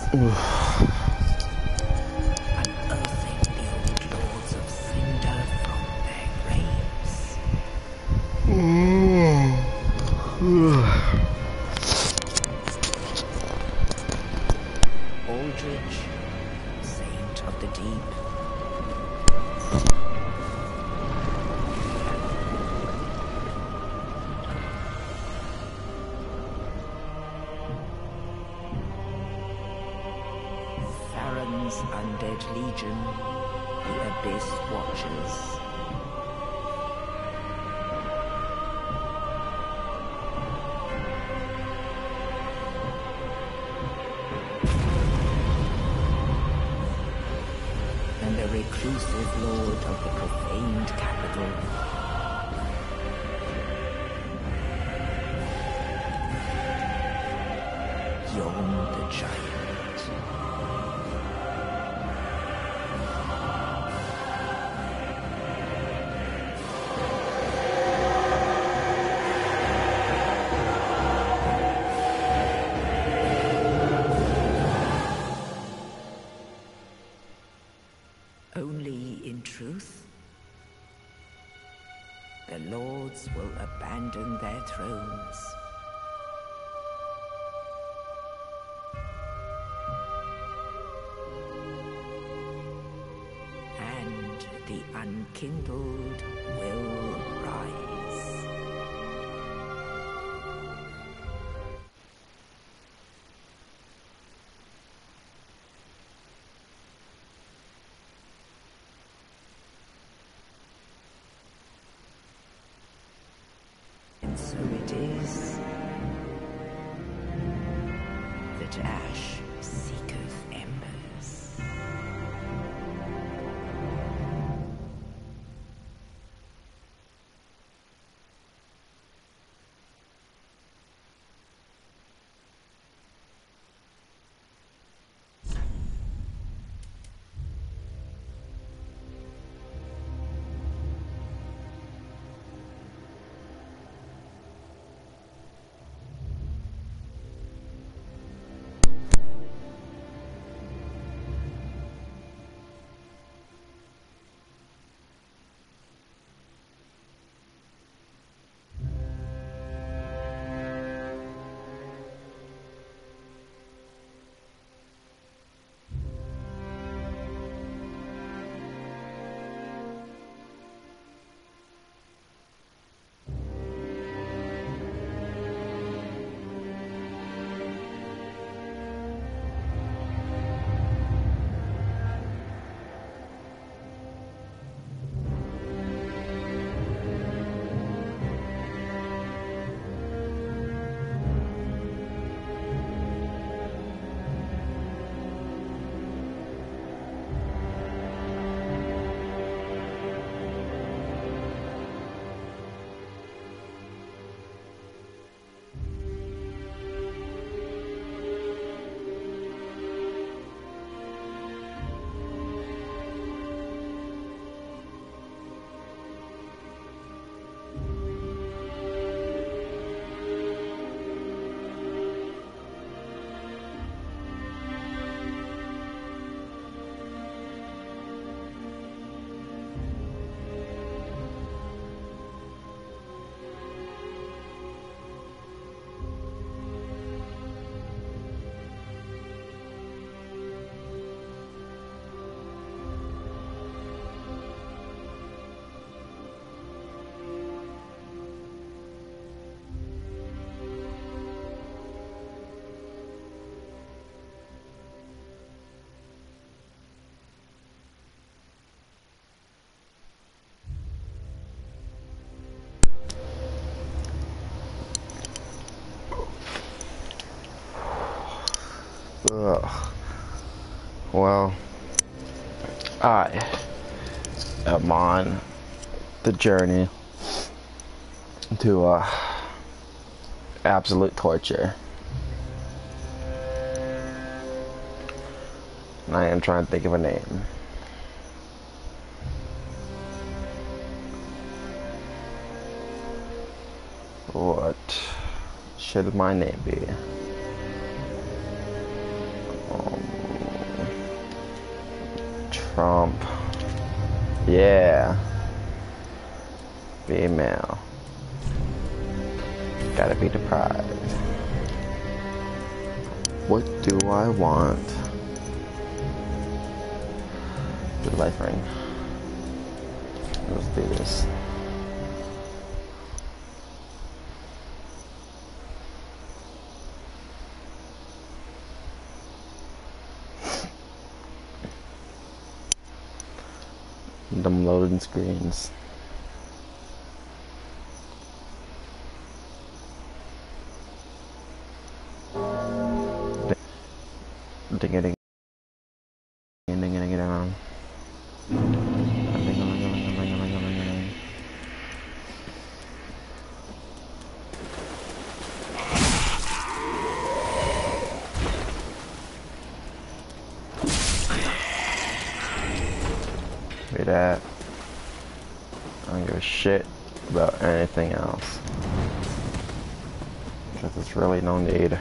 Unearthing the old lords of Cinder from their graves. Aldrich, saint of the deep. Farron's undead legion, the Abyss Watchers. And the reclusive lord of the profaned capital. Yom the Giant. Only in truth, the lords will abandon their thrones. And the unkindled will rise. And so it is that ash seeketh embers. Well, I am on the journey to absolute torture. And I am trying to think of a name. What should my name be? Trump. Yeah. Female. Gotta be the prize. What do I want? The life ring. Let's do this. Them loading screens. Ding a ding ding ding ding ding. Be that. I don't give a shit about anything else. Because there's really no need.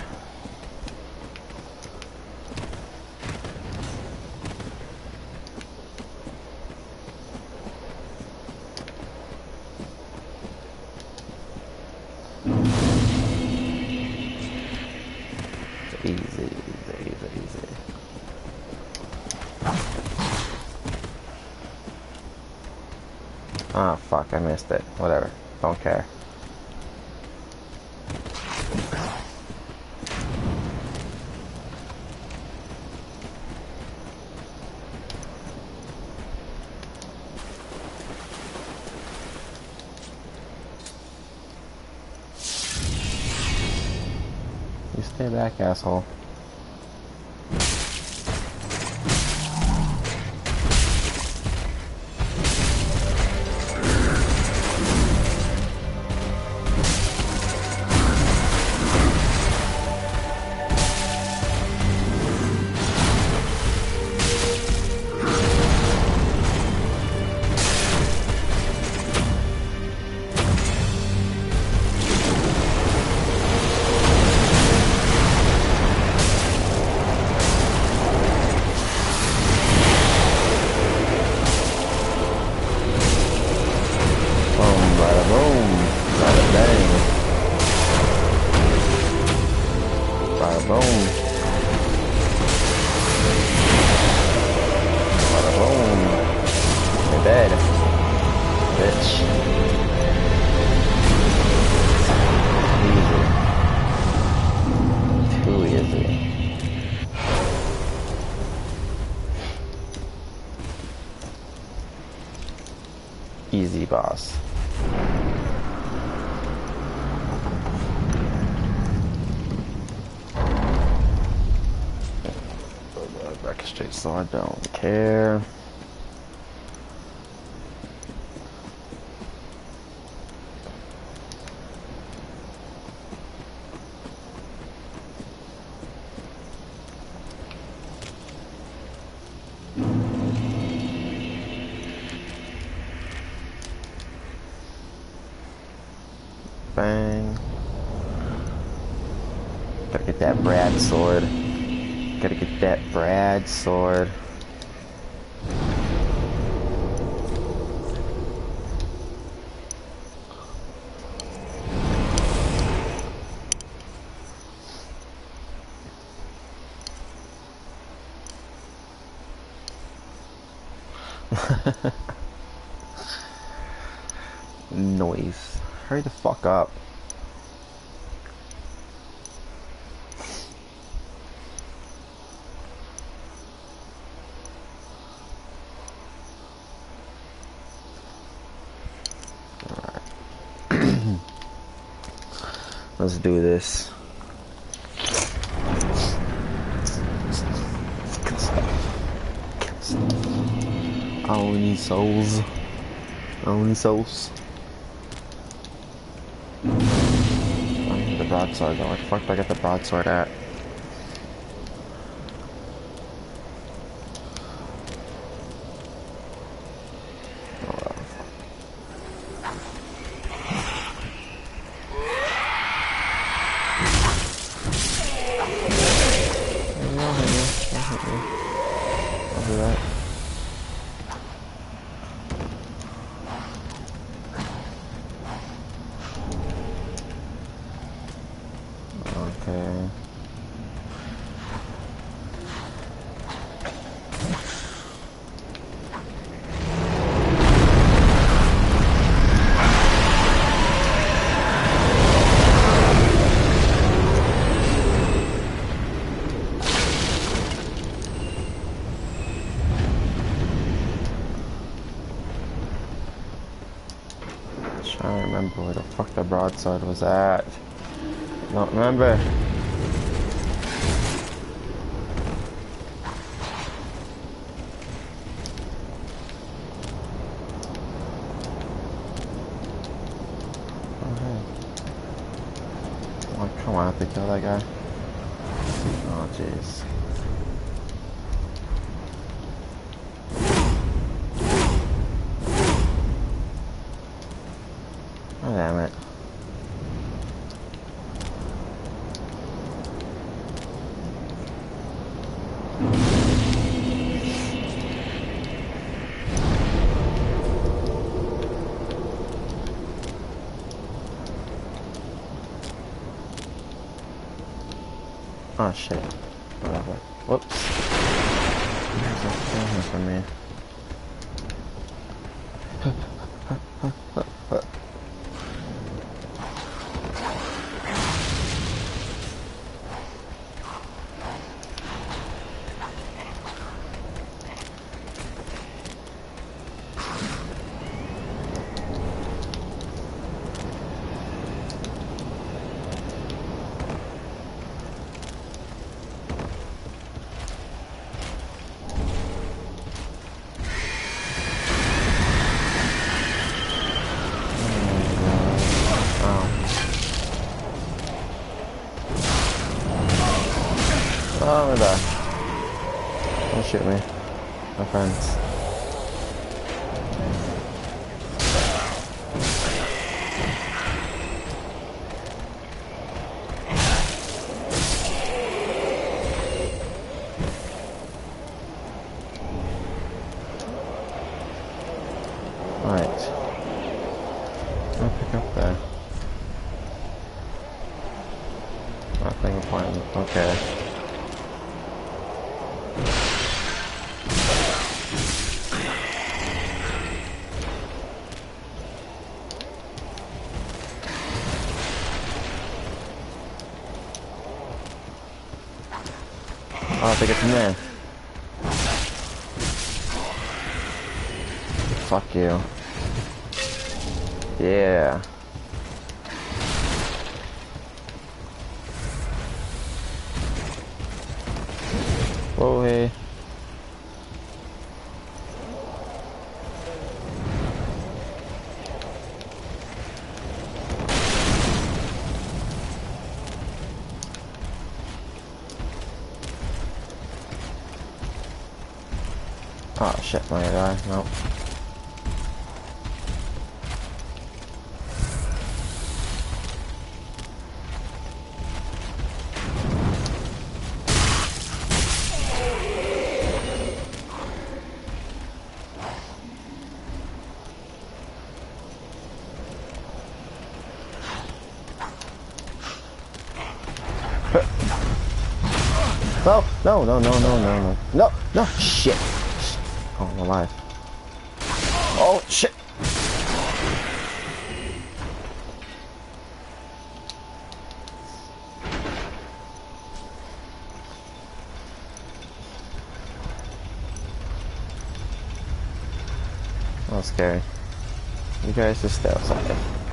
Easy. Ah, fuck, I missed it. Whatever. Don't care. You stay back, asshole. Easy, boss. Back straight, so I don't care. Bang. Gotta get that Brad sword. Gotta get that Brad sword. Noise. Hurry the fuck up. Let's do this. Kill stuff. I only need souls. I only need souls. I need the broadsword though. Where the fuck do I get the broadsword at? remember where the fuck the broadside was at. Don't remember. Oh, come on, I have to kill that guy. Oh, jeez. Oh, damn it. Oh shit. Whatever. Whoops. There's a thing for me. Oh, I'm gonna die. Don't shoot me. My friends. Alright. I'll pick up there. Nothing important. Okay. I'll take it from there. Fuck you. Yeah. Whoa, hey. Oh shit, my guy. Nope. No, no, no, no, no, no, no. No, no, shit. Oh, I'm alive. Oh, shit. That was scary. You guys just stay outside.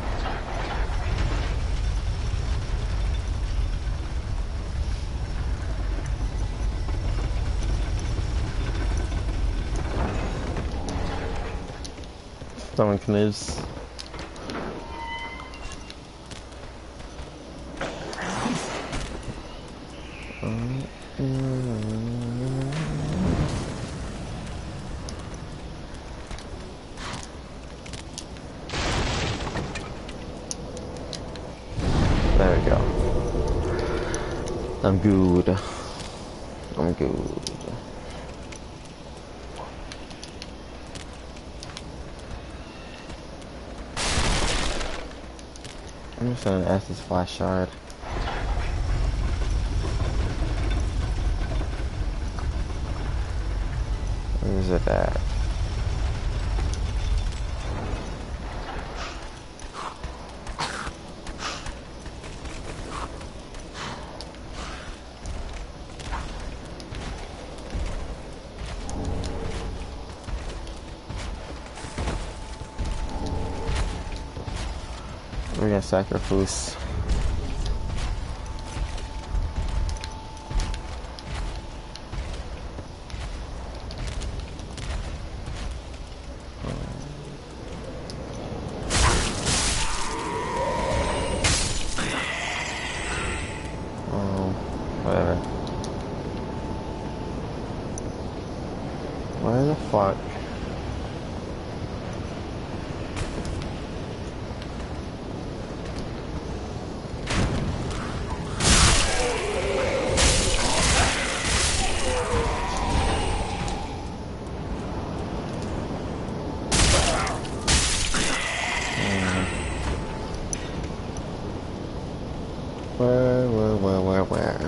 Someone can lose. There we go. I'm good. I'm good. I'm just gonna ask this flash shard. Where's it at? We're gonna sacrifice. Whatever. Where the fuck? Where?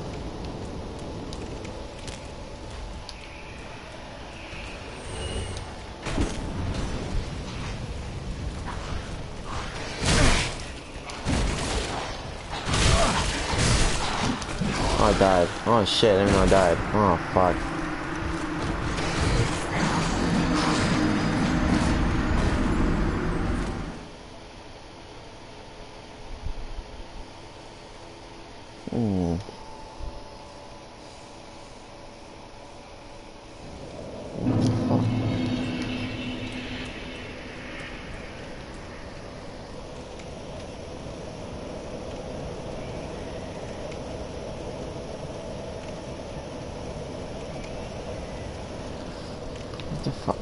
Oh, I died. Oh shit, I didn't know I died. Oh fuck. What the fuck?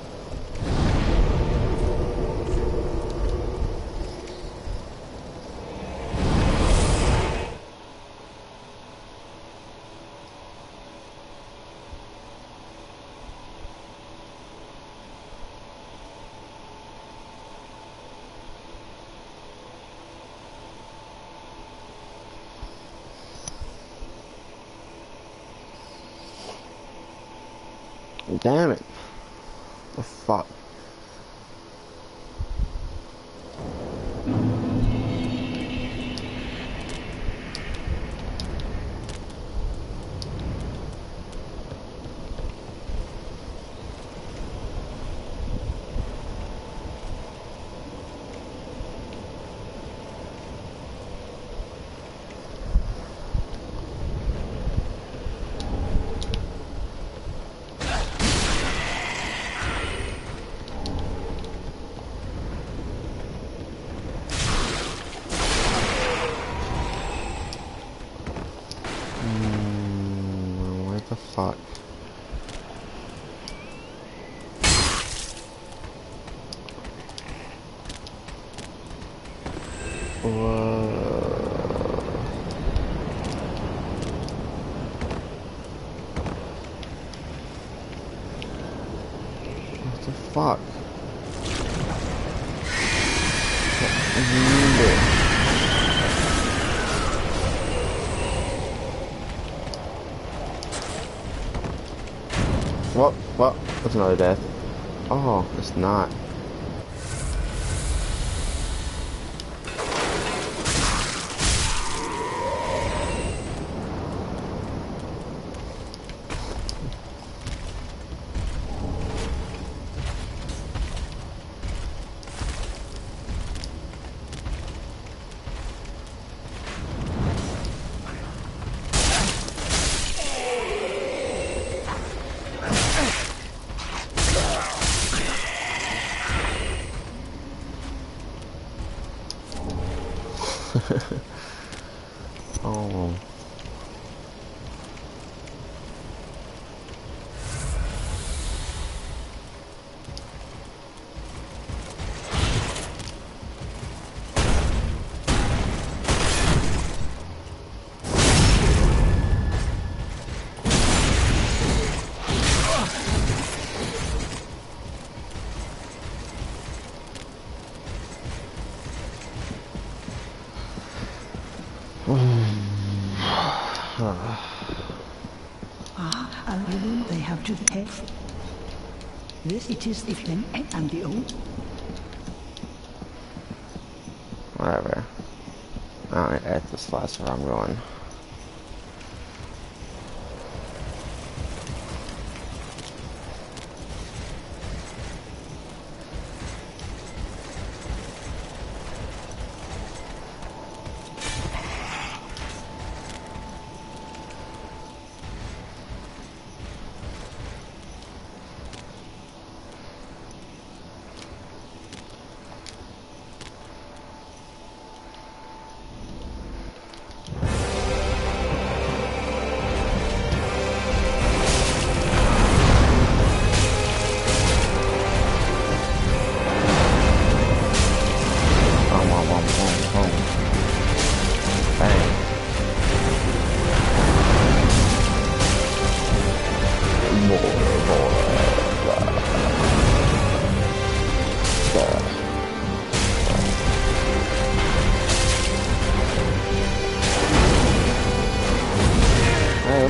Damn it. The fuck? What the fuck? What the fuck? What? That's another death. Oh, it's not. Oh. Alone they have to pay. This it is the flame and the old. Whatever. I don't need to add this last where I'm going.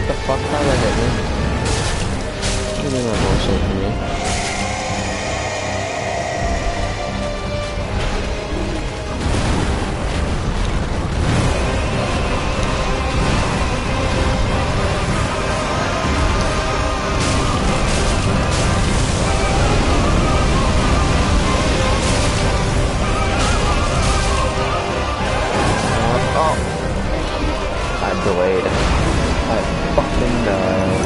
What the fuck? How did that hit me? What do you mean that bullshit to me? Delayed. I fucking died.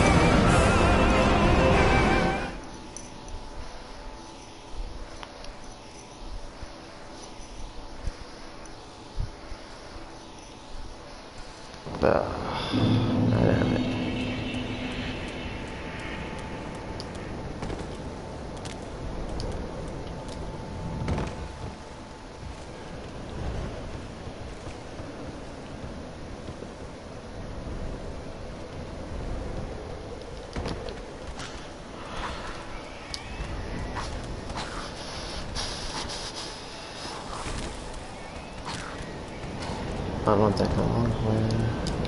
Damn it. I don't think I'm on way.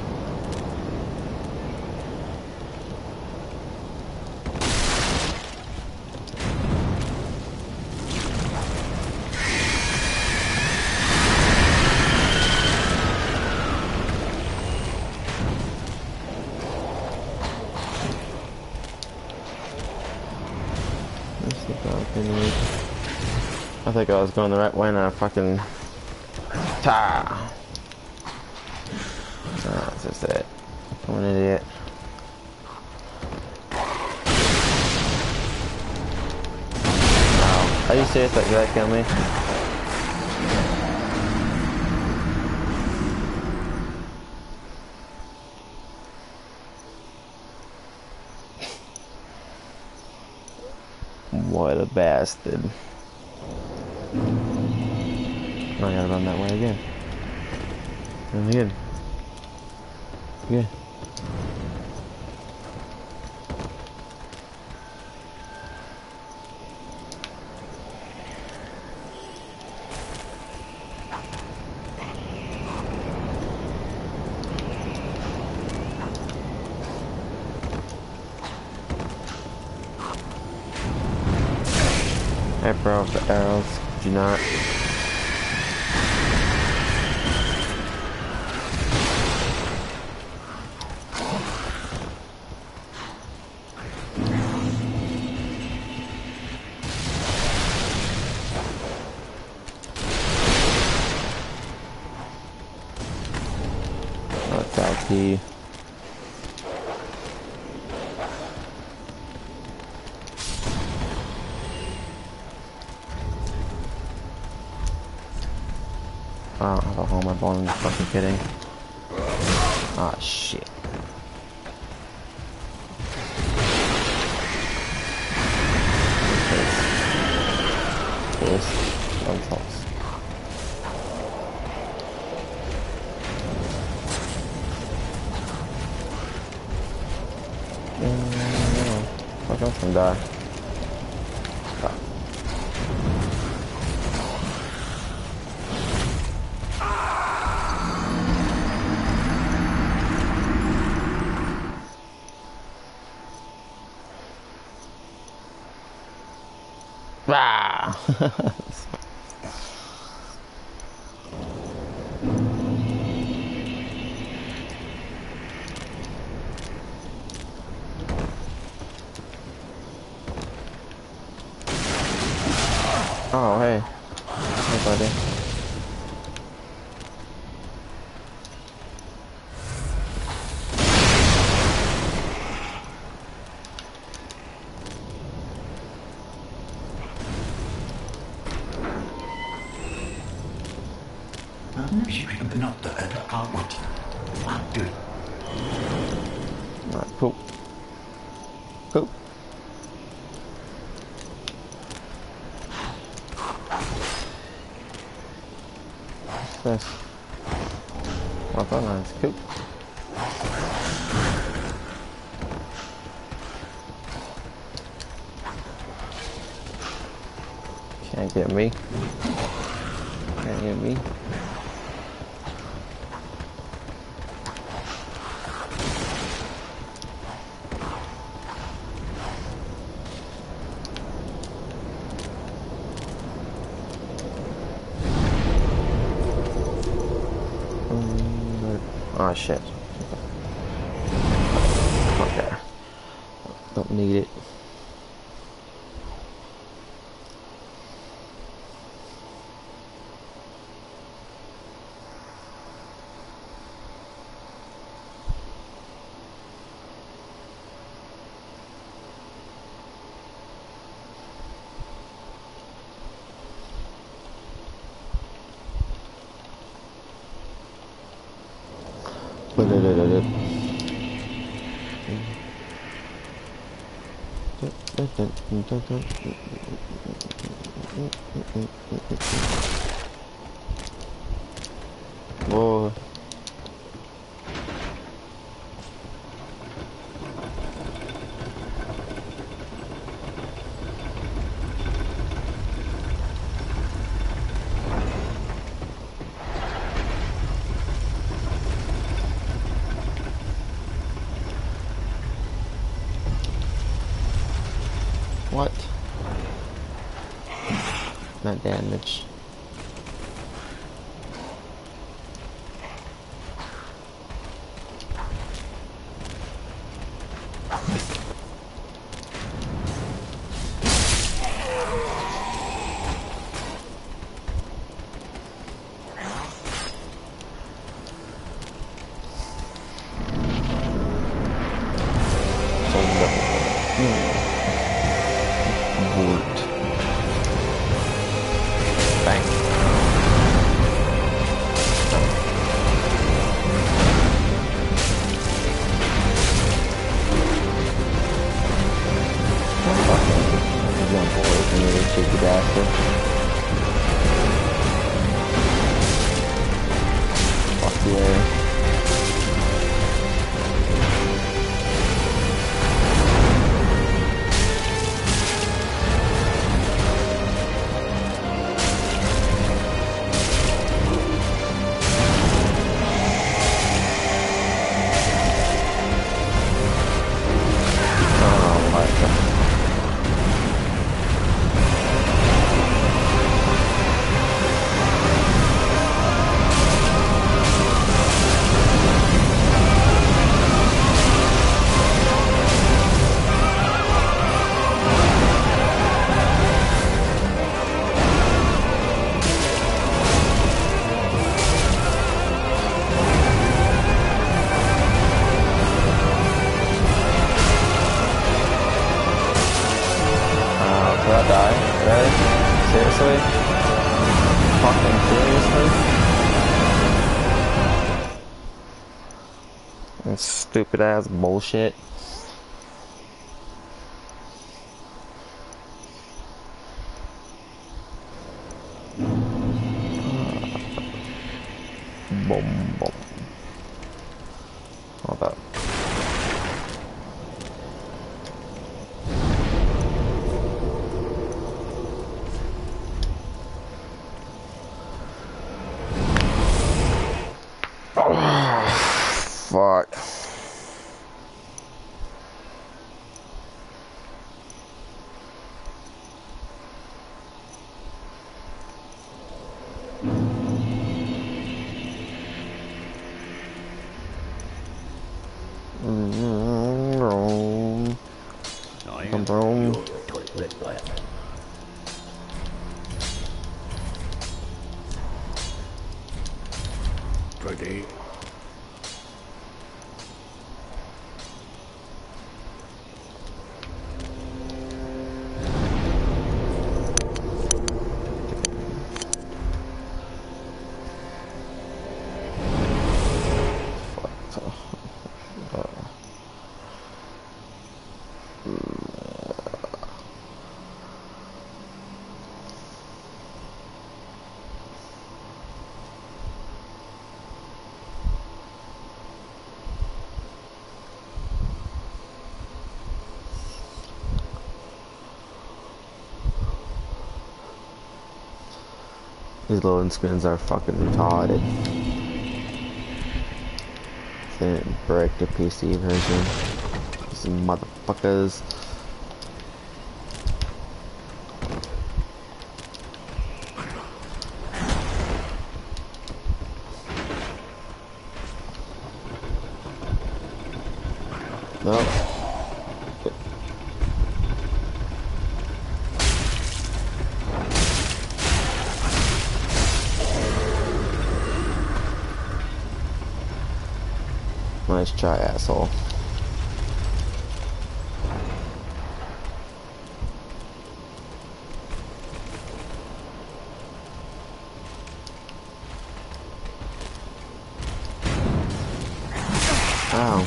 This is the balcony. I think I was going the right way and I fucking that's just it. I'm an idiot. Wow. Are you serious that you're gonna kill me? What a bastard. I gotta run that way again. And again. Yeah. Hey bro, the arrows, do not. Key. I don't have a hole in my bone, I'm fucking kidding. Ah, shit. This. One toss. Fuck off and die. Stop. Ah! Oh, hey. Hey, buddy. Not the outward. Good. Alright, cool. Cool. What's this? Well, that nice. Cool. Can't get me. Can't get me. Oh shit. Okay. Don't need it. Boy. What? Not damage. Did I die? Really? Seriously? Fucking seriously? That's stupid ass bullshit. Boom, boom. Hold up. Fuck. Boom. Pretty. These loading screens are fucking retarded. They didn't break the PC version. These motherfuckers. No. Nice try, asshole. Ow.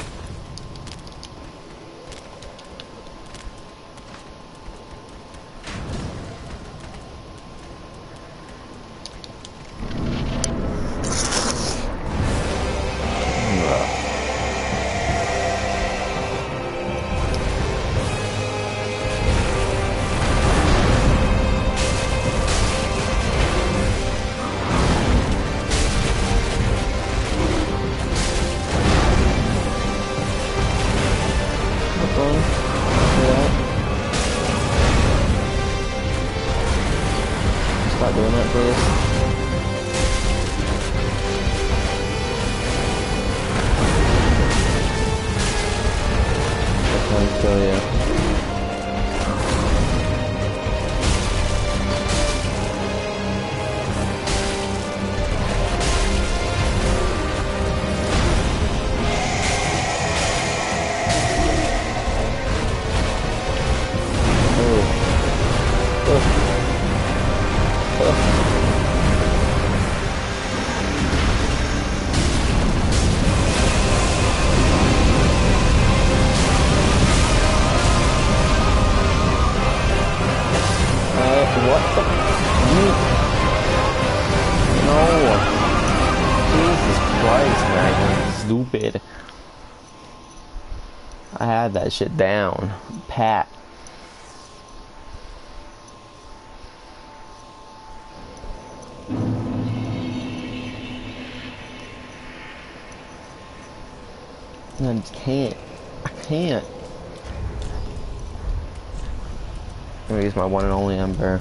Stop doing that, please. I'm trying to kill you. What the? No. Jesus Christ, man. You're stupid. I had that shit down. Pat. I just can't. I can't. I'm gonna use my one and only Ember.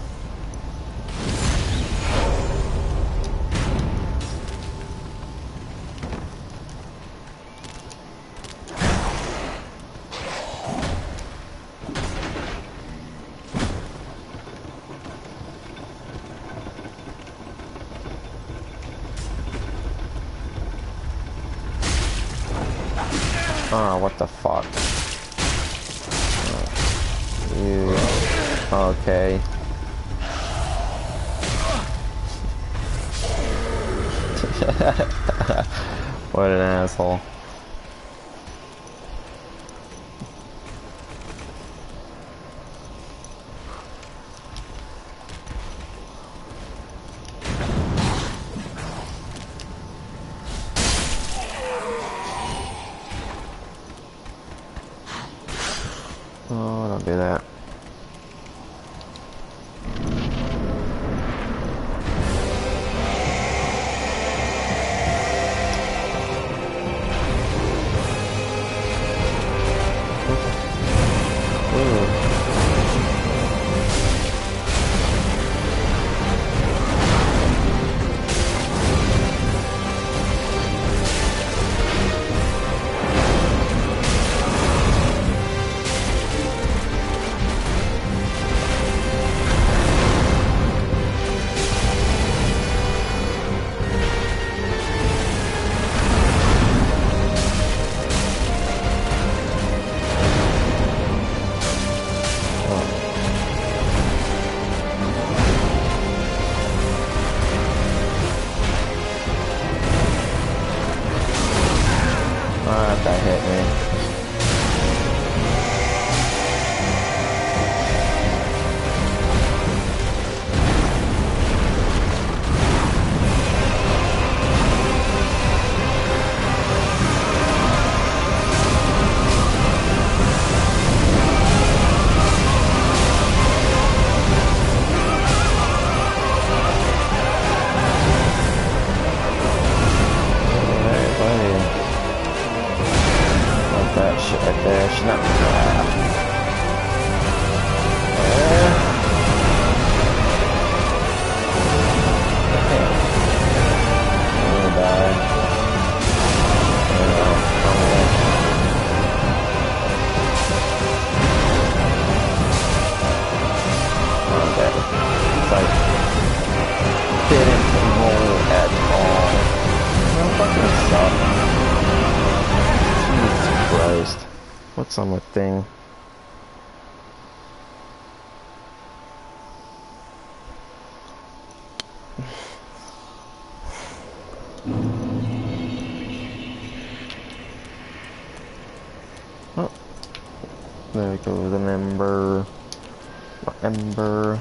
Oh, what the fuck? You. Okay. What an asshole. Oh, don't do that. That hit me. That shit right there, she's not crap. I'm gonna die. summer thing. Oh, there goes an ember. Ember.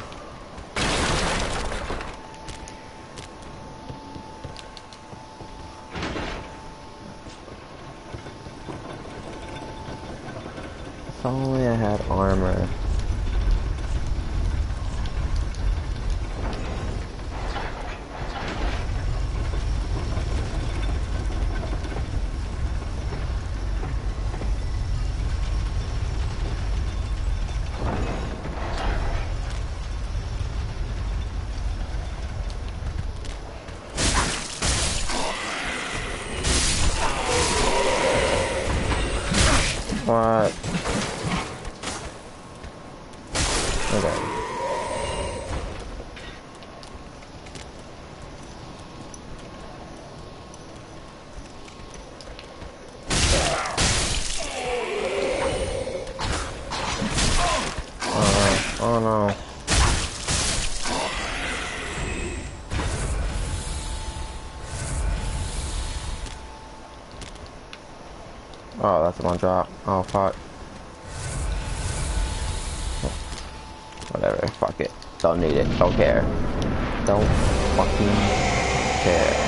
If only I had armor. What? Okay. Oh no. Oh, that's one drop. Oh, fuck. Whatever, fuck it. Don't need it. Don't care. Don't fucking care.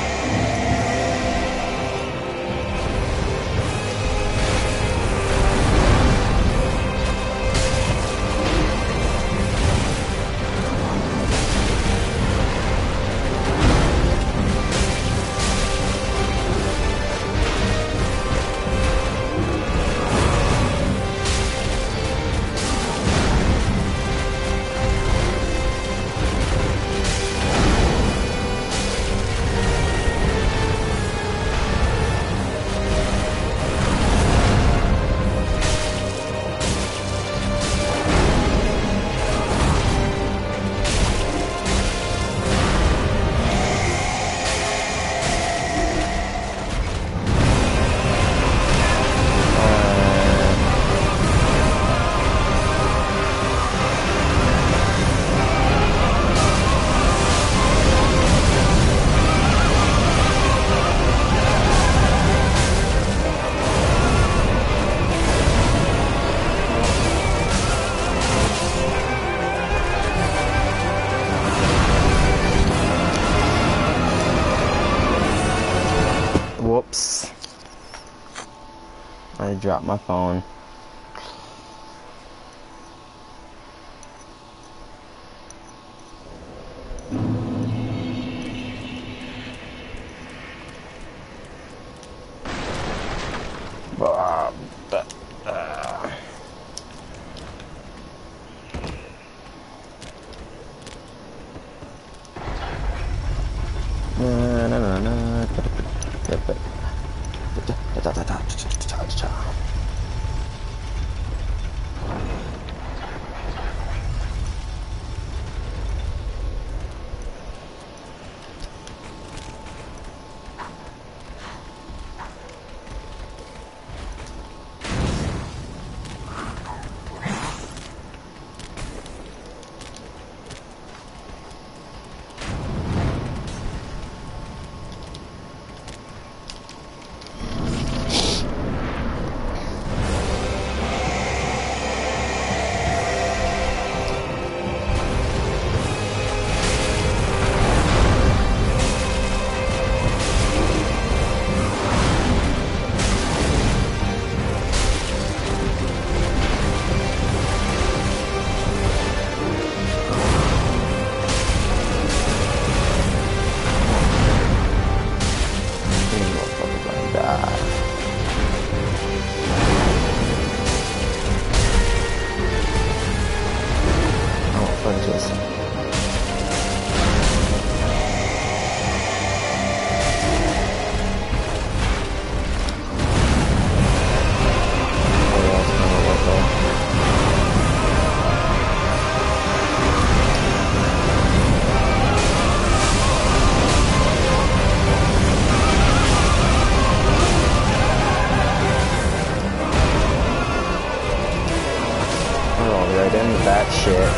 Whoops. I dropped my phone. get into that shit.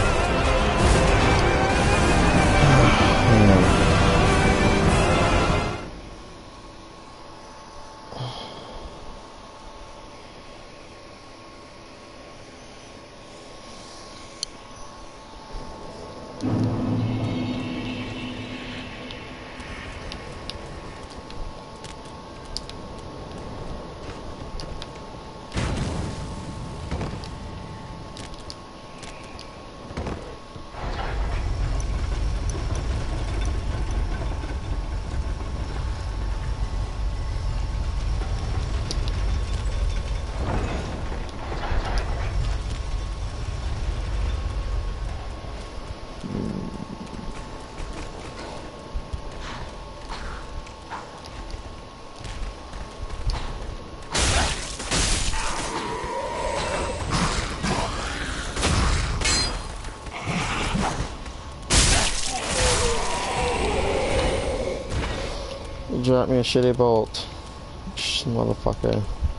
Drop me a shitty bolt. Motherfucker.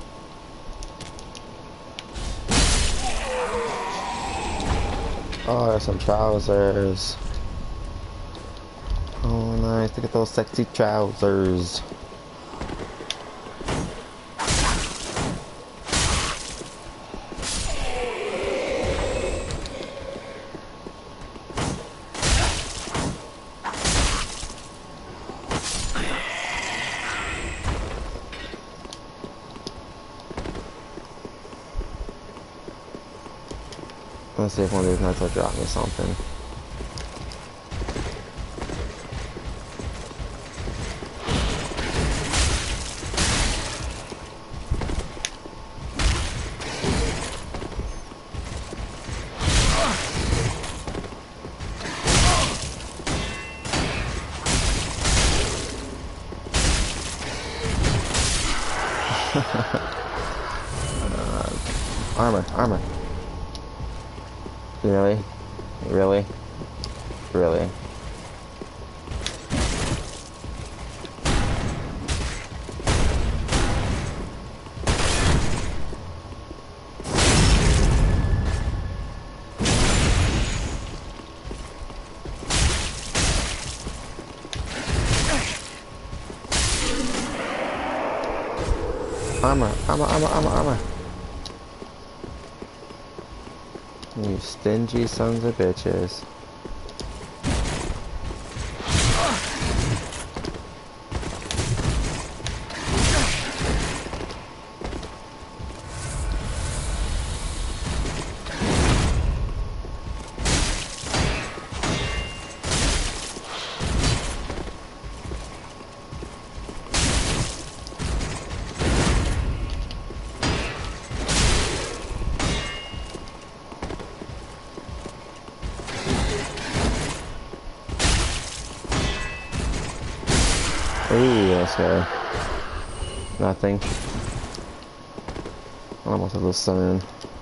Oh, there's some trousers. Oh, nice. Look at those sexy trousers. Let's see if one of these nuts will drop me something. Armor. Really? Really? Really? Armor. You stingy sons of bitches. Ooh, that's scary. Nothing. Almost have the sun.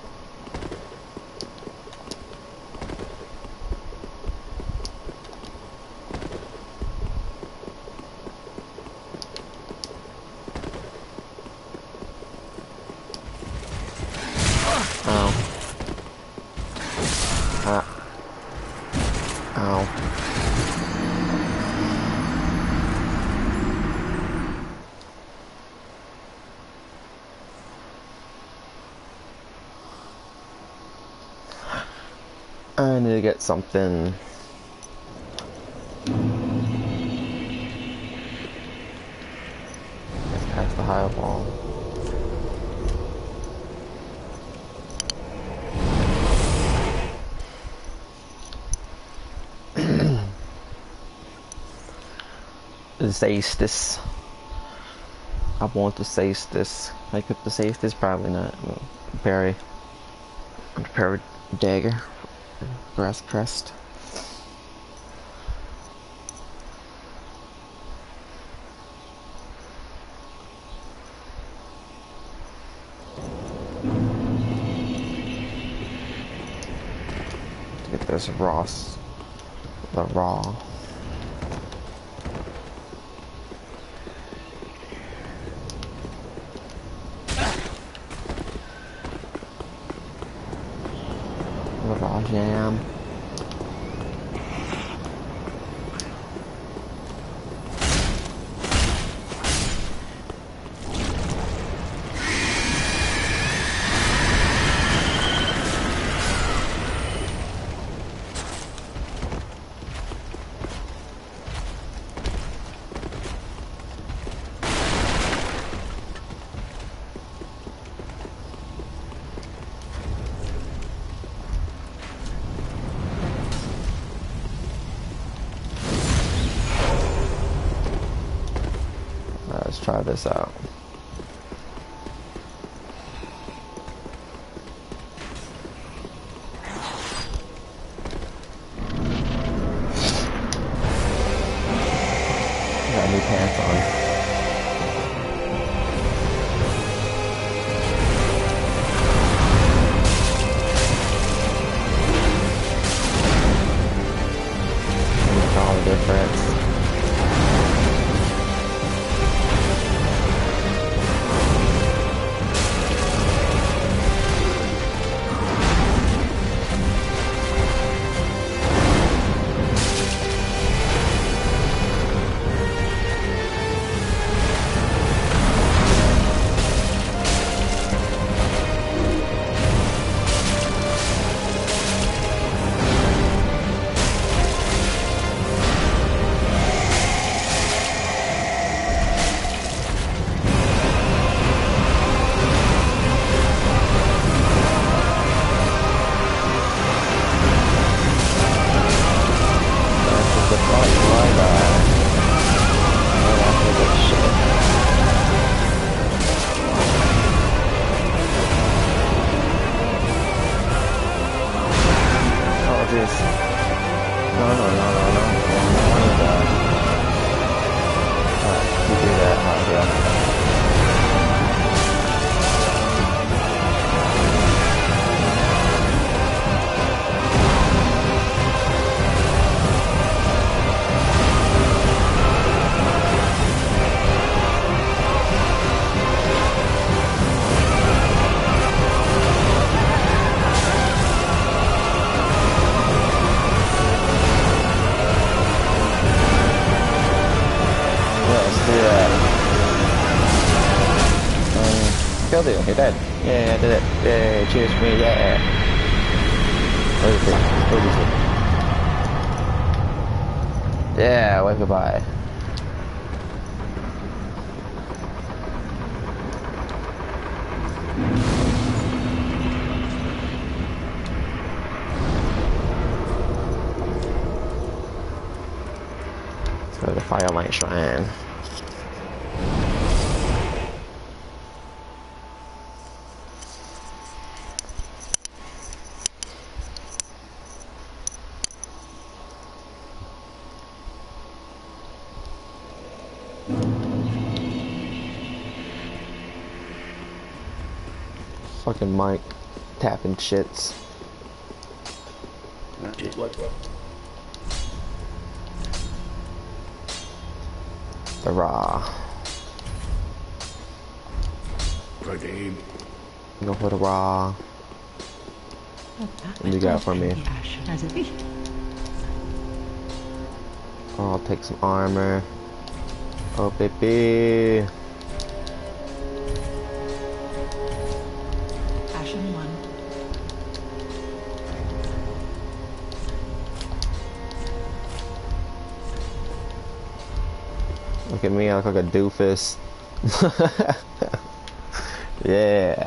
Ow. Ow. I need to get something. Let's pass the high wall. Zaestus. I want to Zaestus. I could the Zaestus, probably not. Prepare a dagger. Grass crest. Get this Ross. The raw. Raw jam. Let's try this out. Got new pants on. Make all the difference. Killed you, you're dead. Yeah, I did it. Yay, cheers for me, yeah. Where is it? Yeah, wave goodbye. Let's go to the Firelight Shrine. Fucking mic tapping shits. What? The raw. Pradeep. Go for the raw. What do you got for me? Oh, I'll take some armor. Oh, baby. Ashen one. Look at me, I look like a doofus. Yeah.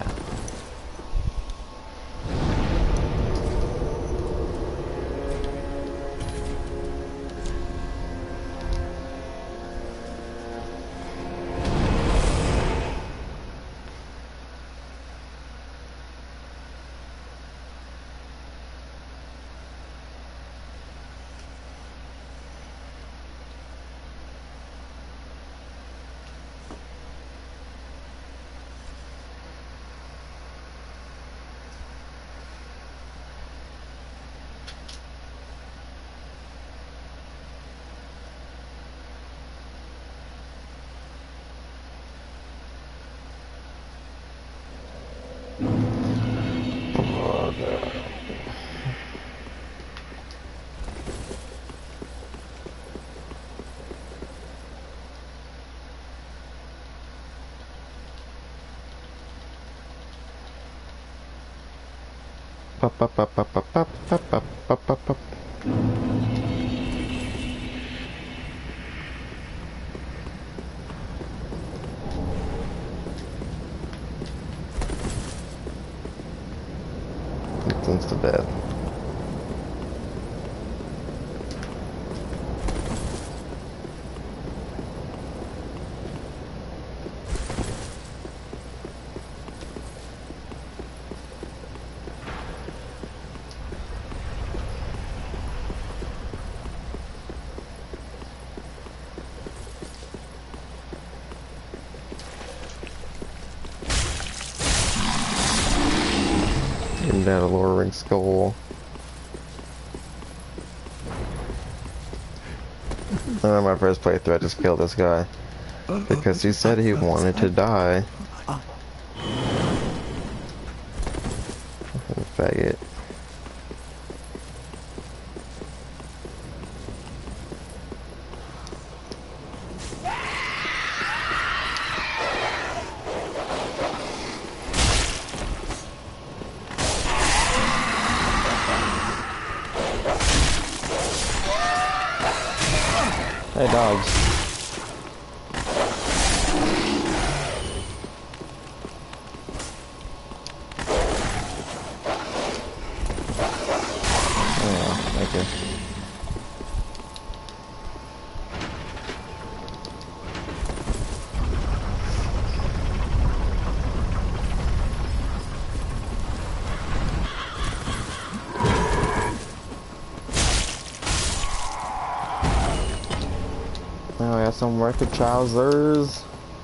It's to death. Down a lowering skull. On my first playthrough, I just killed this guy because he said he wanted to die. Faggot. Hey, dogs. Oh, thank you. Now I got some record trousers.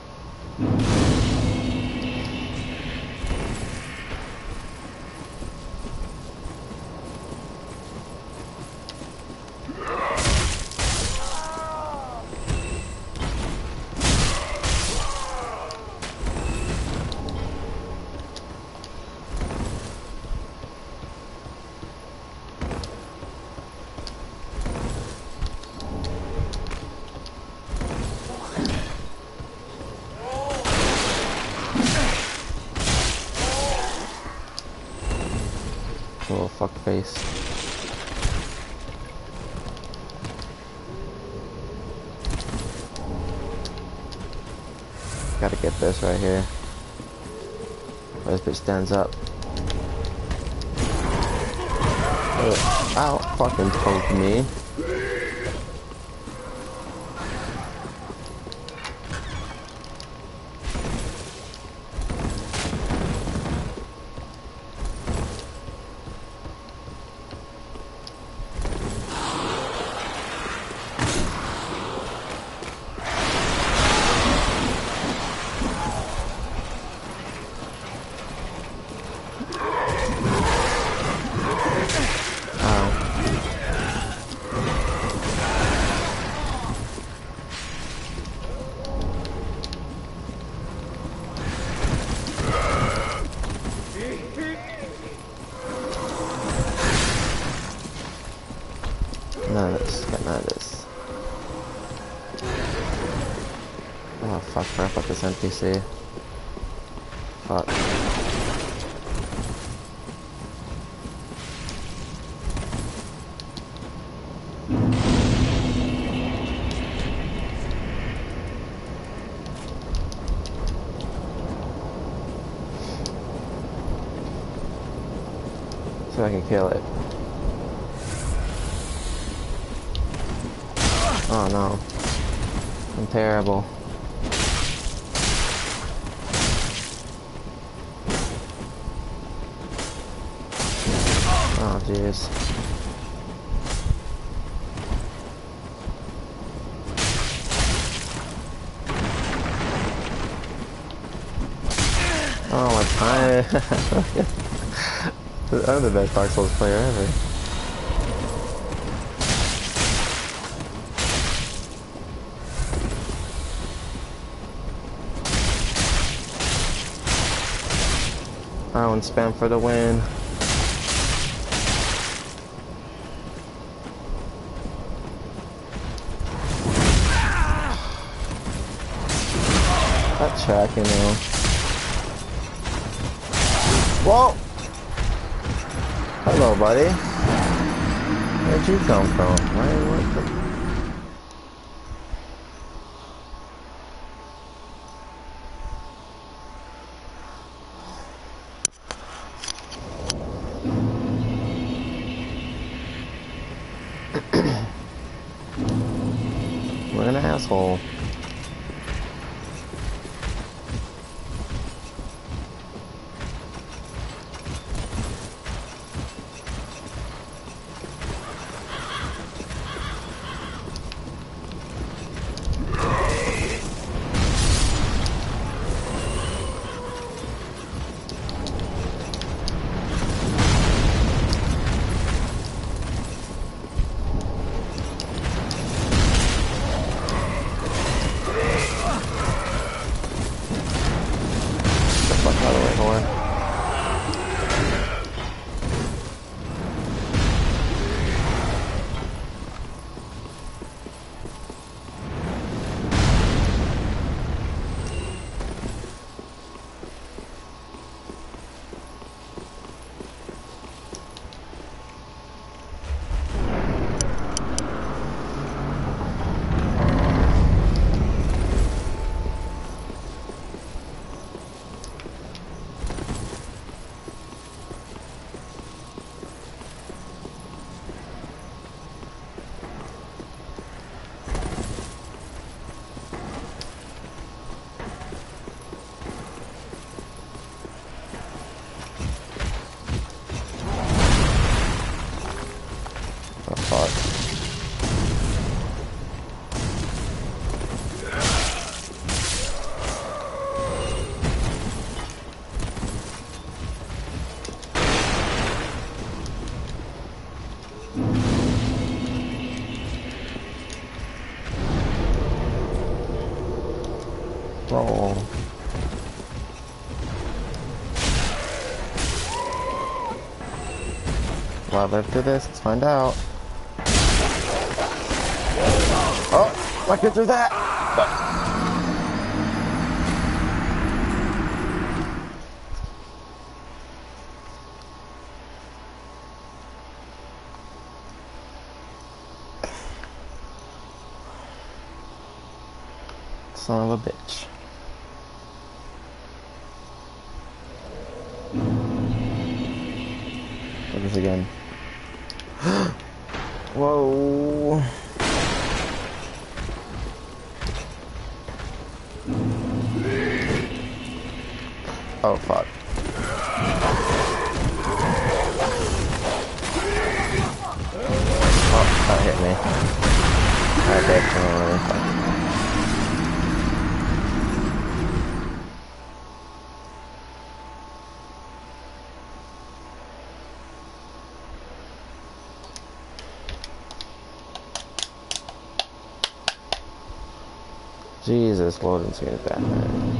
Little fuck face. Gotta get this right here. Where this bitch stands up. Ow, fucking poked me. None of this, got none of this. Oh fuck, crap up this NPC. Fuck. So I can kill it. Oh no. I'm terrible. Oh jeez. Oh my god. I'm the best Dark Souls player ever. Oh, and spam for the win. That tracking though. Whoa! Hello, buddy. Where'd you come from? What the... What an asshole. Roll. Will I live through this? Let's find out. Oh, I get through that. Son of a bitch. Look at this again. Whoa. Oh, fuck. Oh, that hit me. That definitely. Jesus, loading screen is bad, man.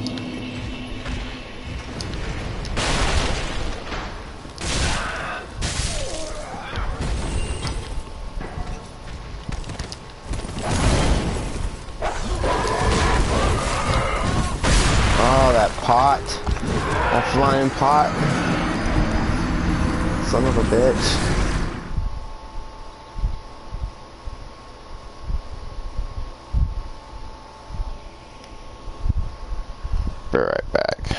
Oh, that pot. A flying pot. Son of a bitch. Be right back.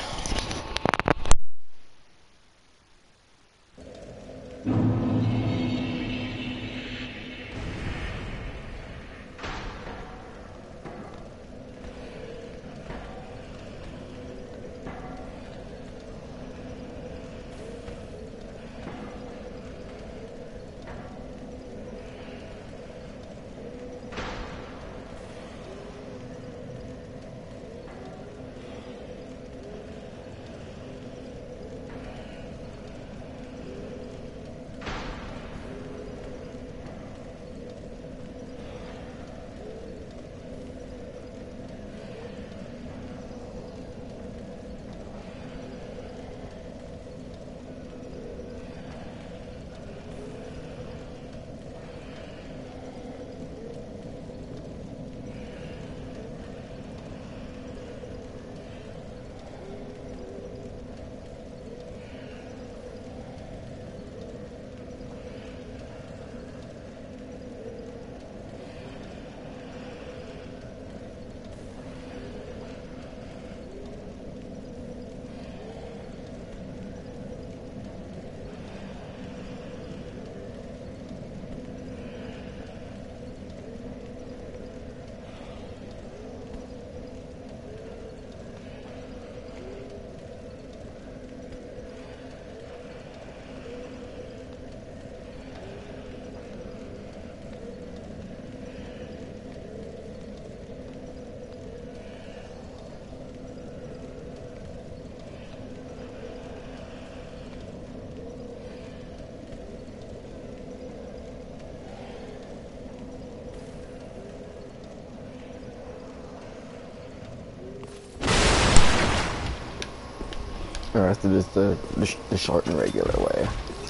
Let's do this the short and regular way.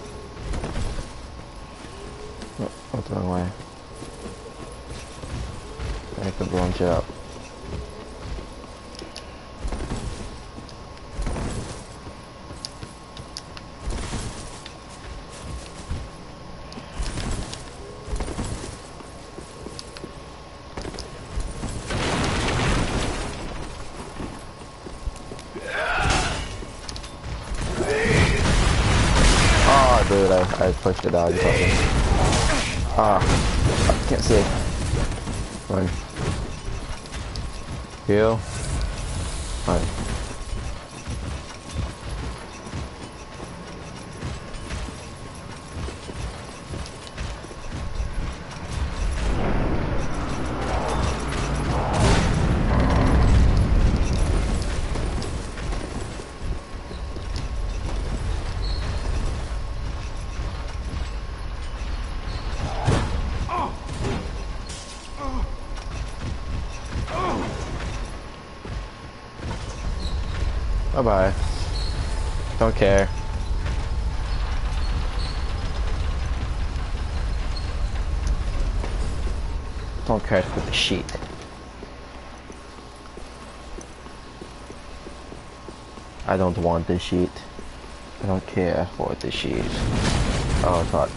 Oh, what's the wrong way? I could launch it up. Oh, dude, I pushed it out. Ah, I can't see. Run. Heal. Run. Bye-bye. Don't care. Don't care for the sheet. I don't want the sheet. I don't care for the sheet. Oh, fuck.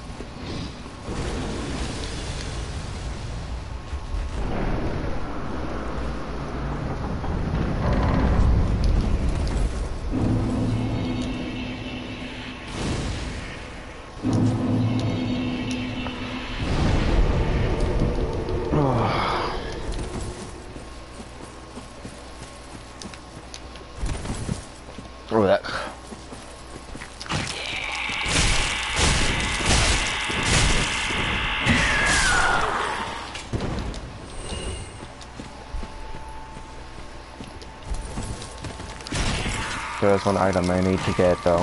Oh, that. There's one item I need to get though.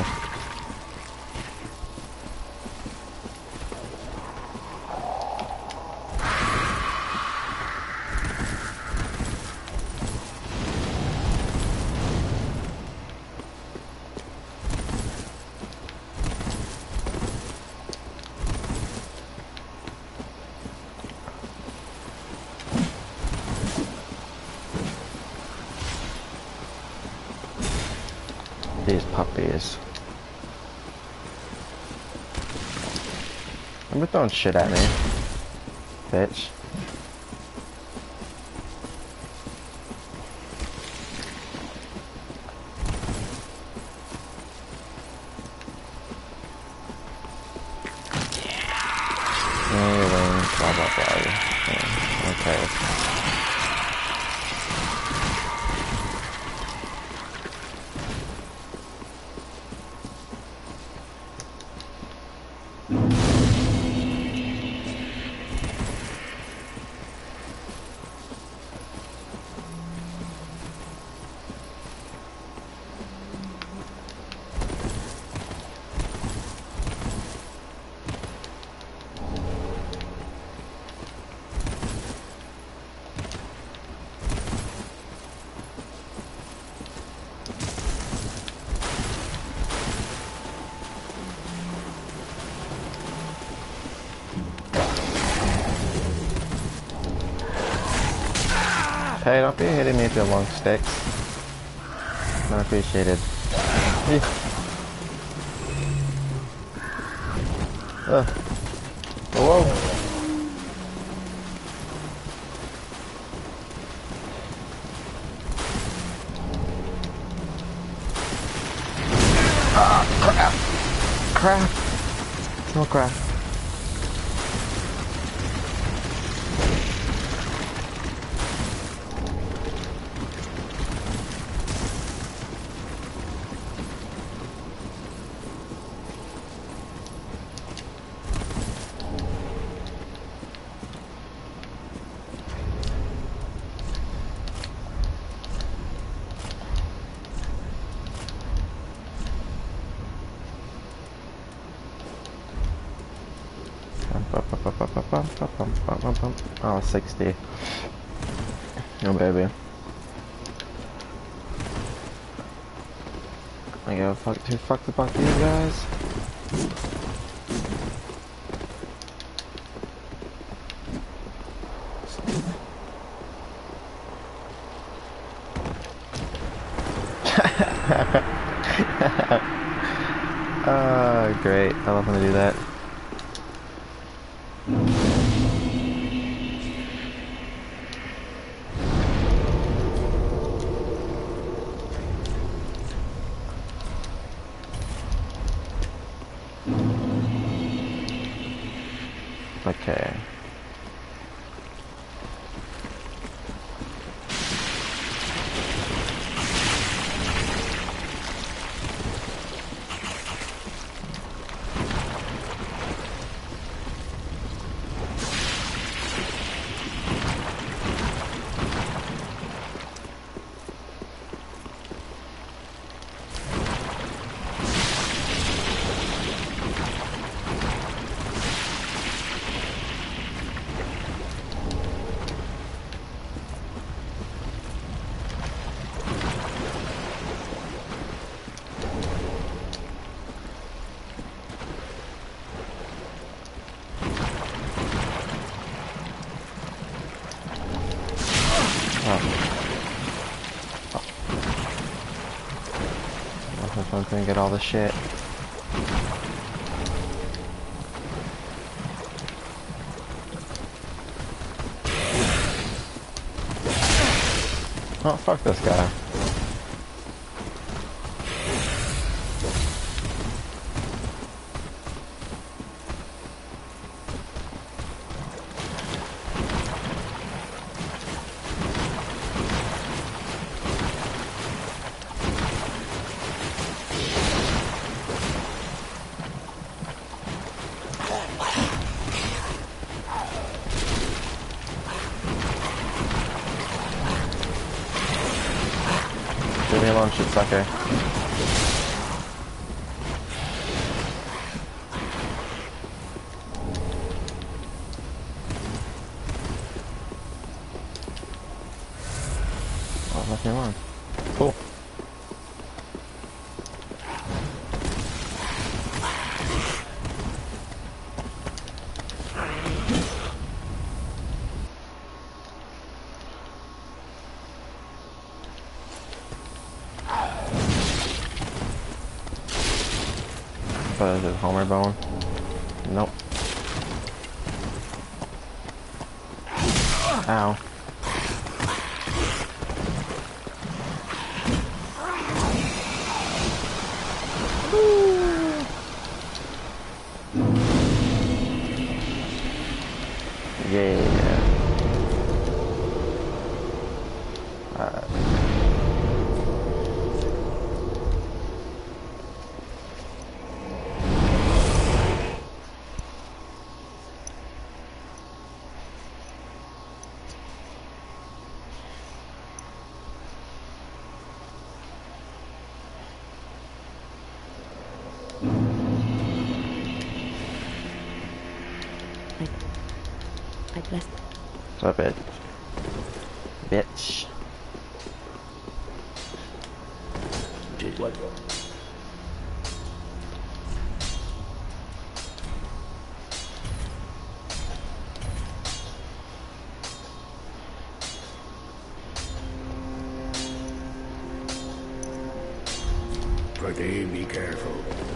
These puppies. Remember throwing shit at me, bitch. Blah blah blah. Yeah, okay. Hey, don't be hitting me with your long sticks. Not appreciated. Whoa. Ah, crap. No crap. Oh, 60. Oh, baby. I don't give a fuck too fucked about these guys. Great. I love when they do that. Okay. I'm gonna get all the shit. Oh, fuck this guy. Leave me alone, shit sucker. Oh, left me alone. Cool. What is it, Homer bone? Nope. Ow. Yeah. I bless. What's up, bitch? Bitch. Did what? Pretty be careful.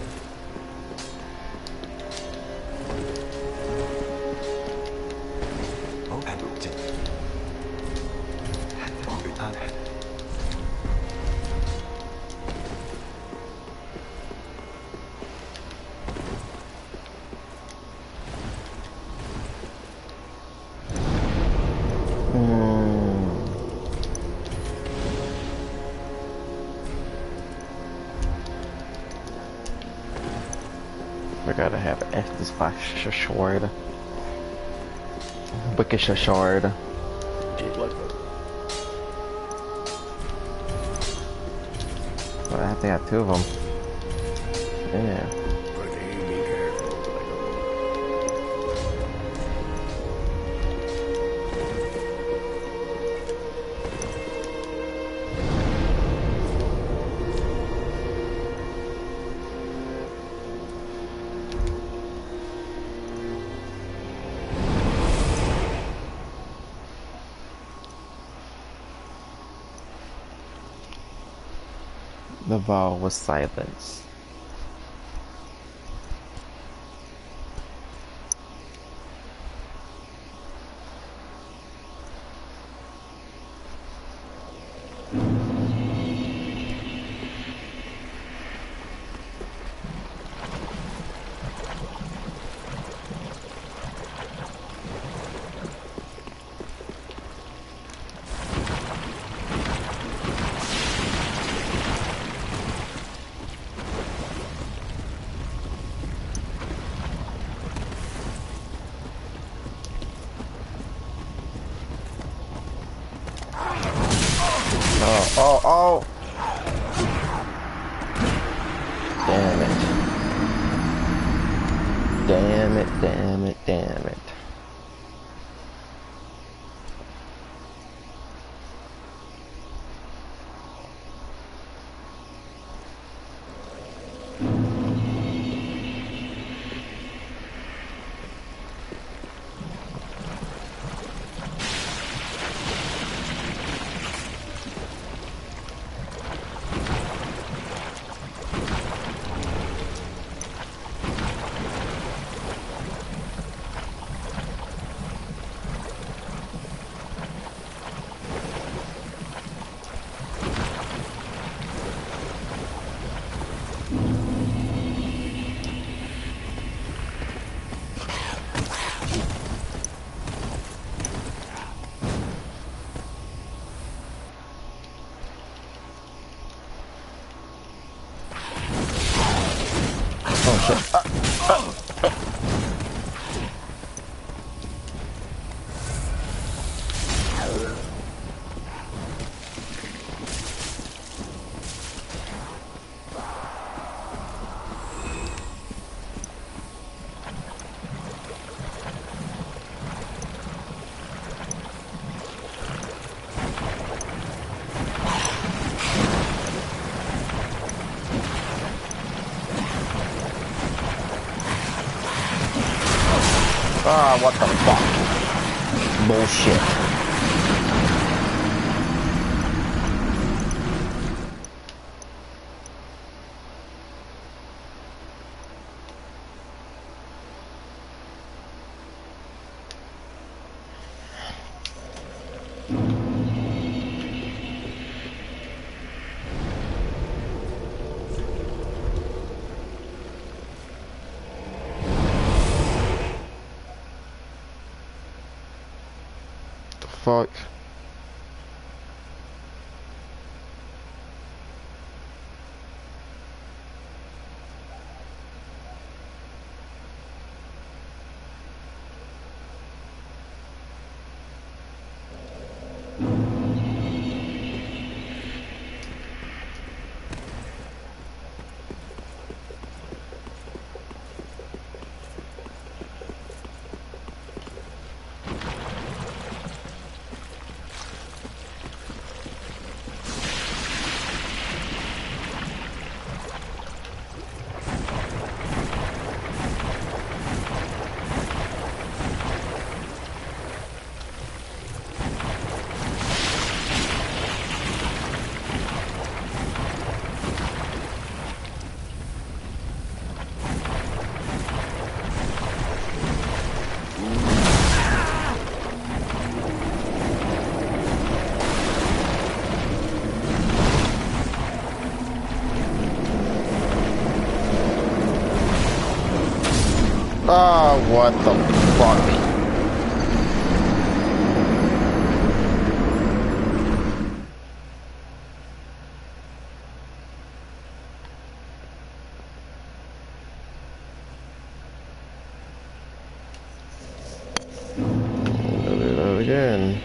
We gotta have Estes Shard. Bookish Shard. Did what? Well, I have to have two of them. Yeah. Pretty be careful. The ball was silenced. Oh! Damn it. Damn it, damn it, damn it. Ah, what the fuck? Bullshit. Fuck. Ah, what the fuck? Load it again.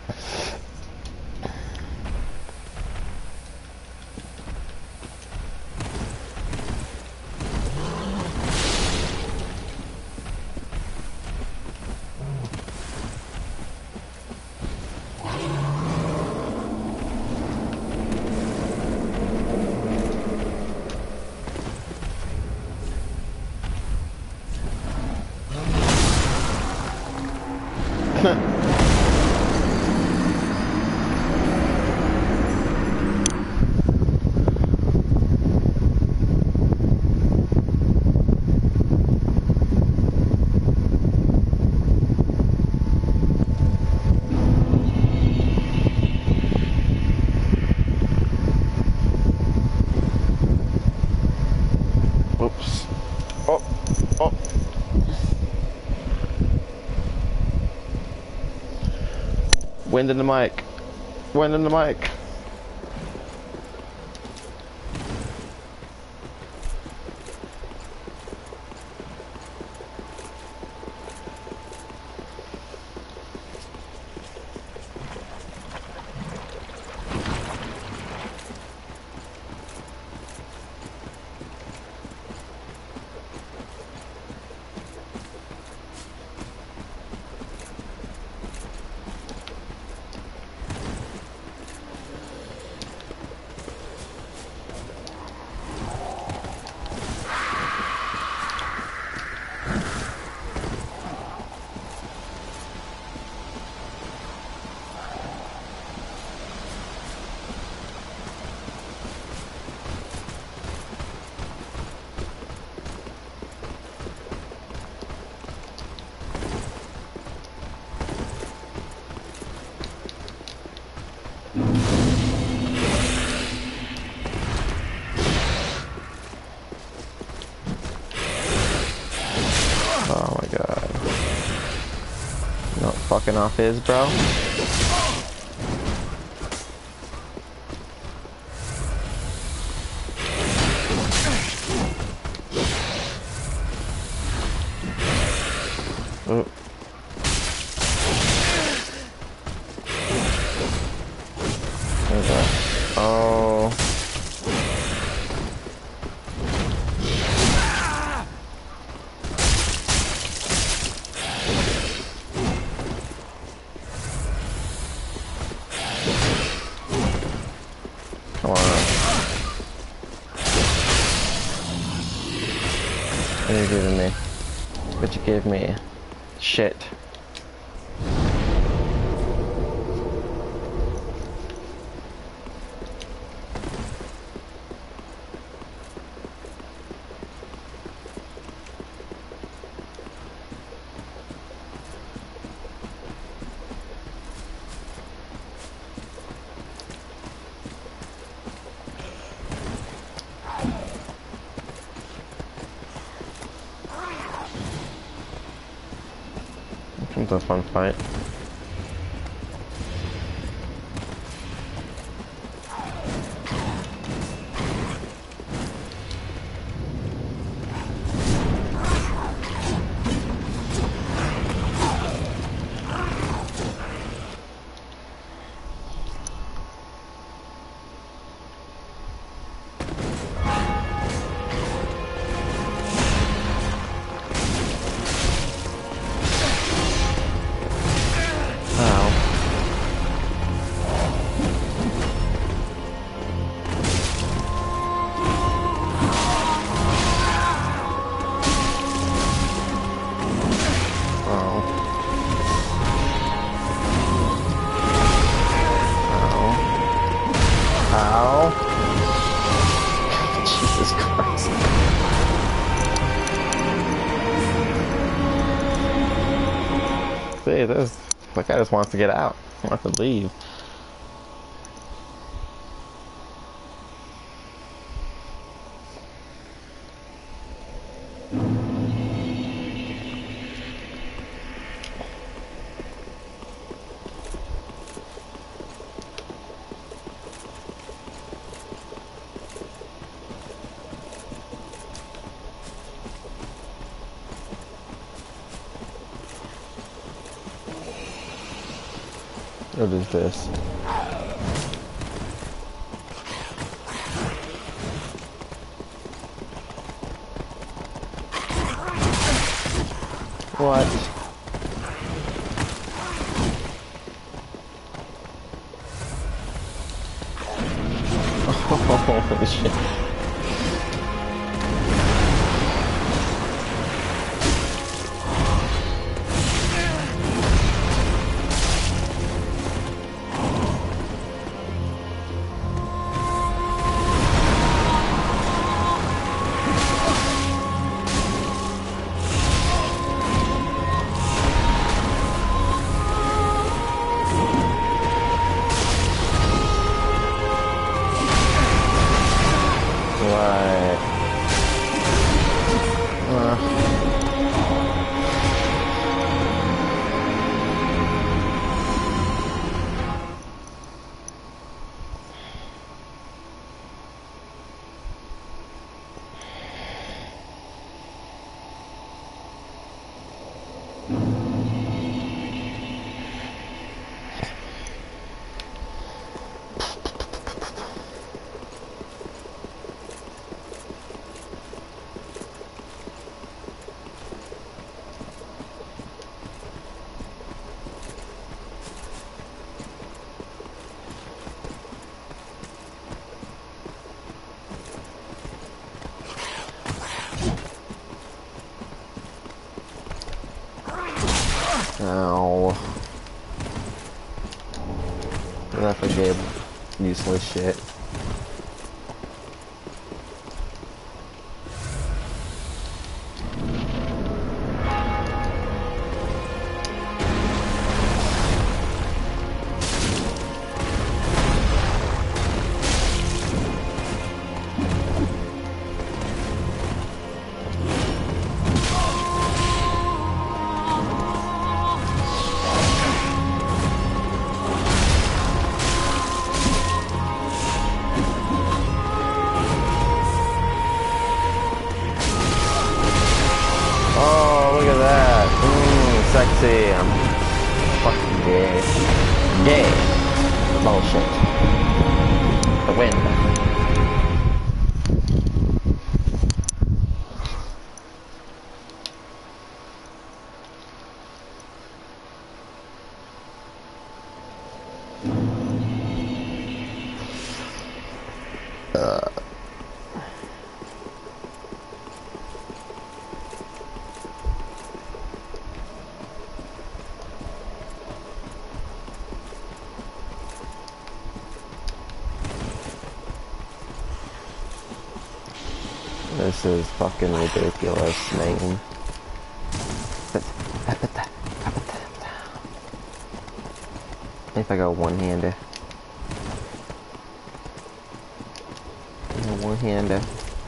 Oops. Oh, oh. Wind in the mic. Wind in the mic. Oh my god. Not fucking off his, bro. Oh. There's that. Oh. Come on. What are you giving me? What you gave me? Shit. It's a fun fight. Jesus Christ. See, this like I just wants to get out. Wants to leave. What is this? What? Holy shit. Right. Ow. I forgave useless shit. Oh, look at that. Sexy. I'm fucking gay. Gay. Bullshit. The wind. This is fucking ridiculous, man. If I go one-hander. One-hander.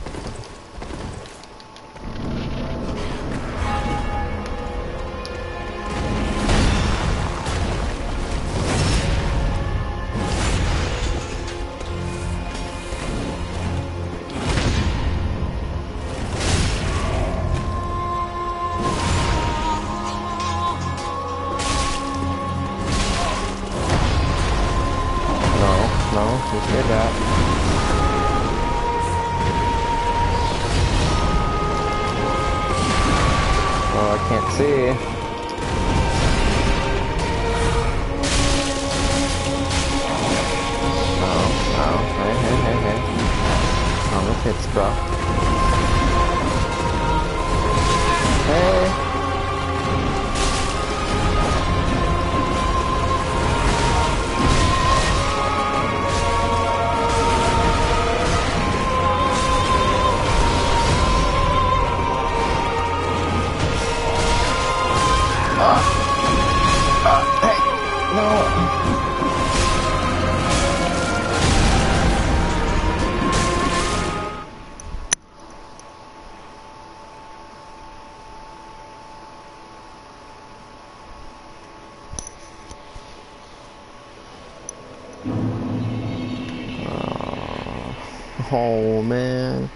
No, you said that. Oh, I can't see. Oh, hey. On the pits, bro. Hey. Hey, no. Oh, man.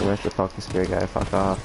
where's the Poke Spear guy? Fuck off.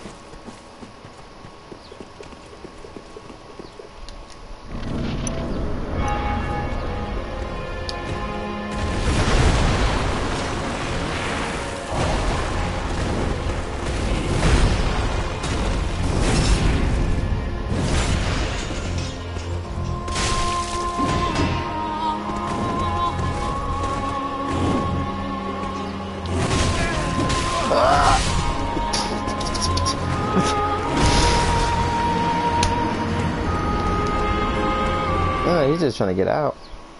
Oh, he's just trying to get out.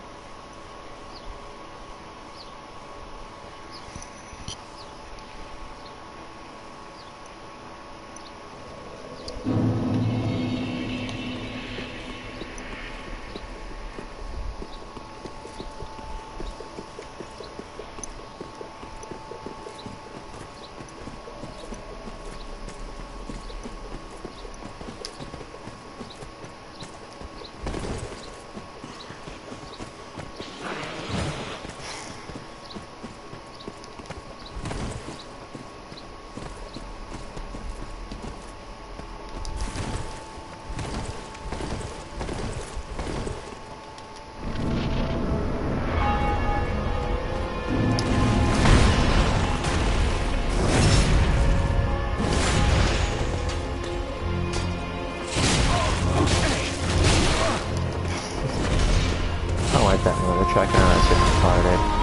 I like that motor track on that shit party.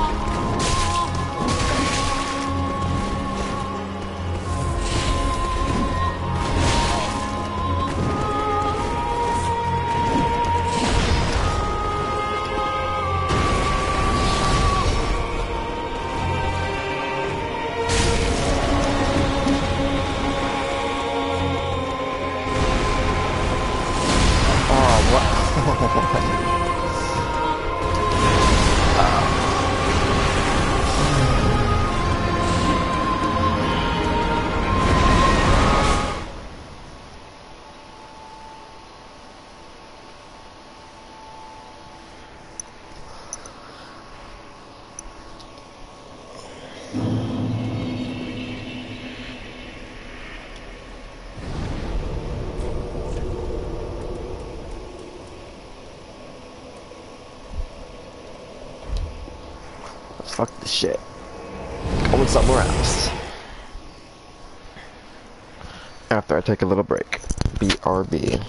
Fuck this shit. Going somewhere else. After I take a little break. BRB.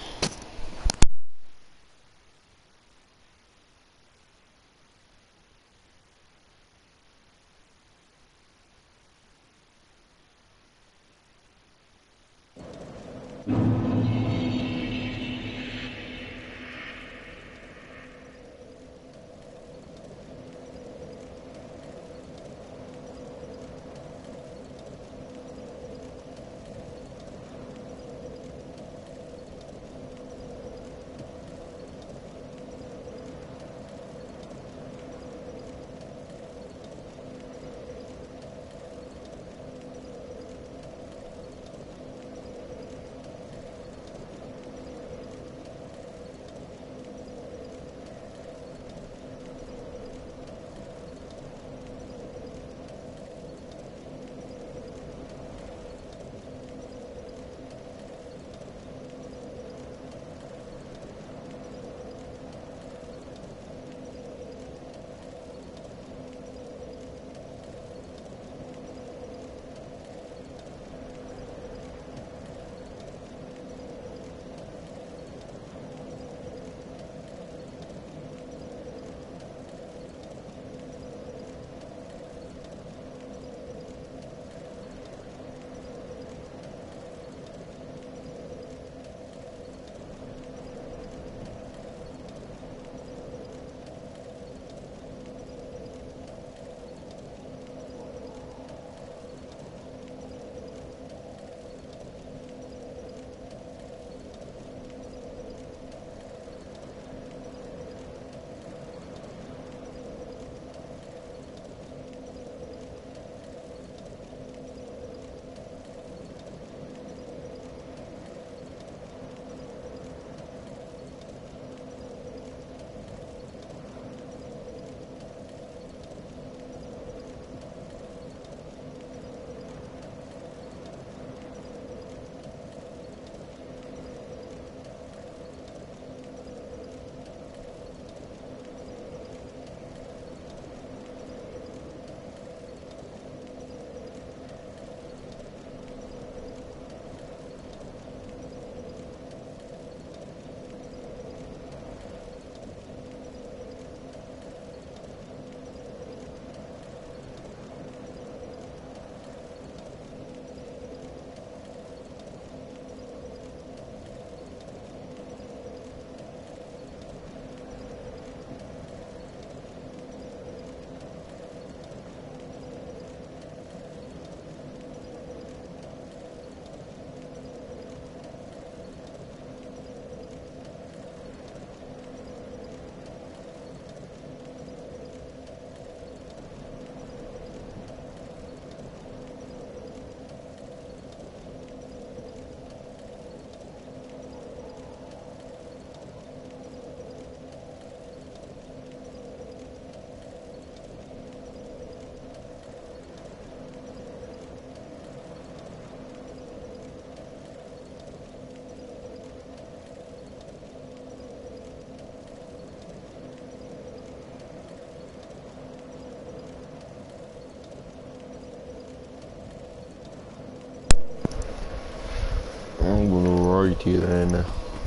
Alrighty then.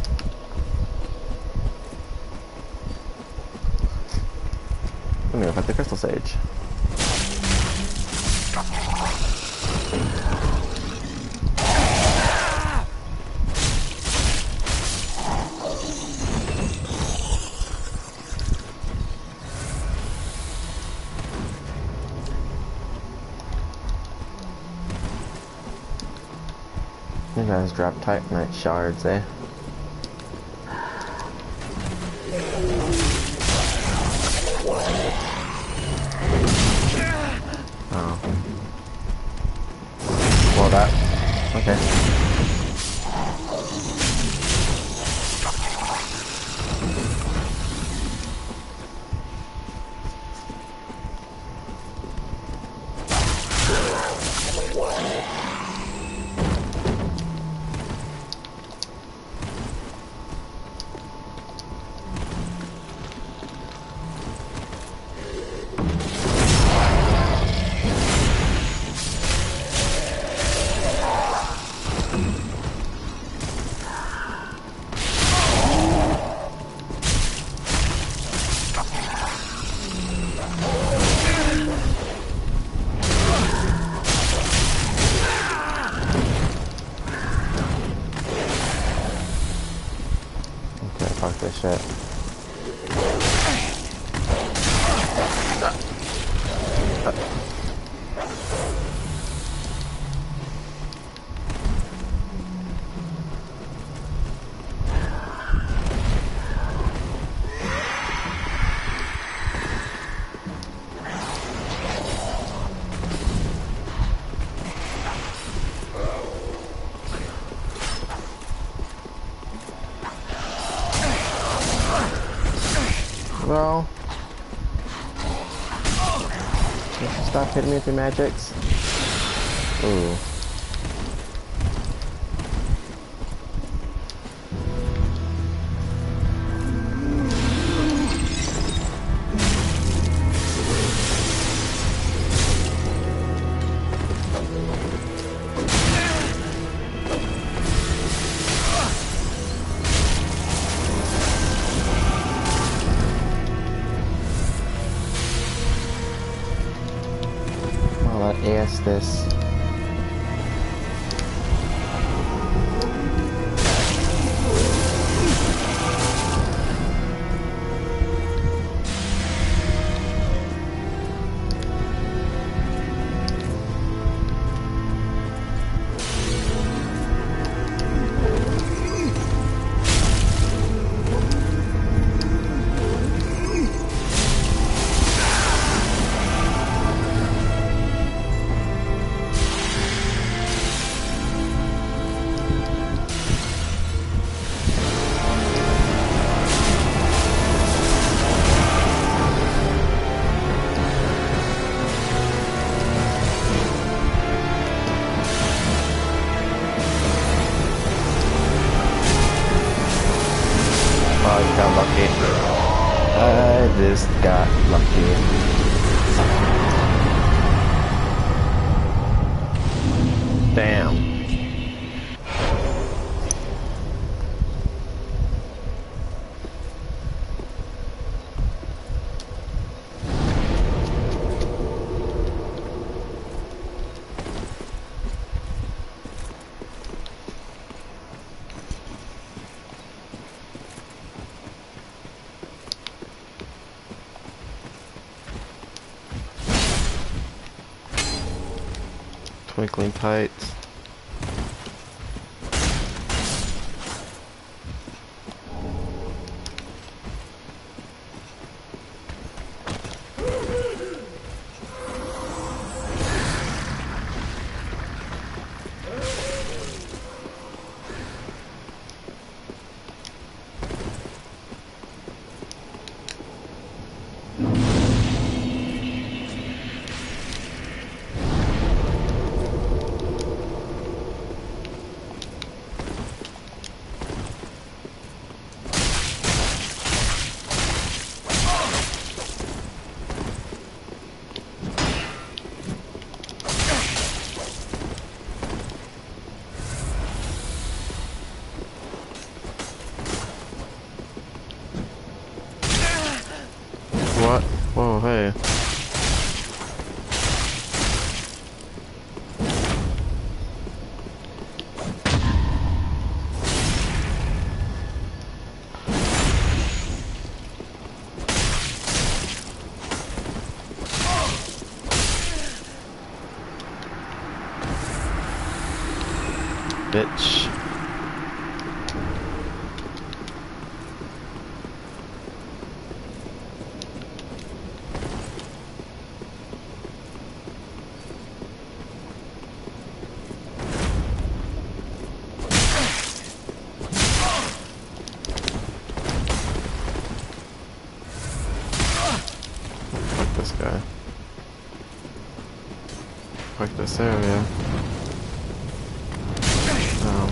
I'm gonna fight the Crystal Sage. You guys drop Titanite shards, eh? Oh. Well, that. Okay. Fuck this shit. Bro, you should stop hitting me with your magics. Ooh. AS this. I got lucky. I just got lucky. Damn. Twinkling tights. bitch. Fuck this guy. Fuck this area. Oh.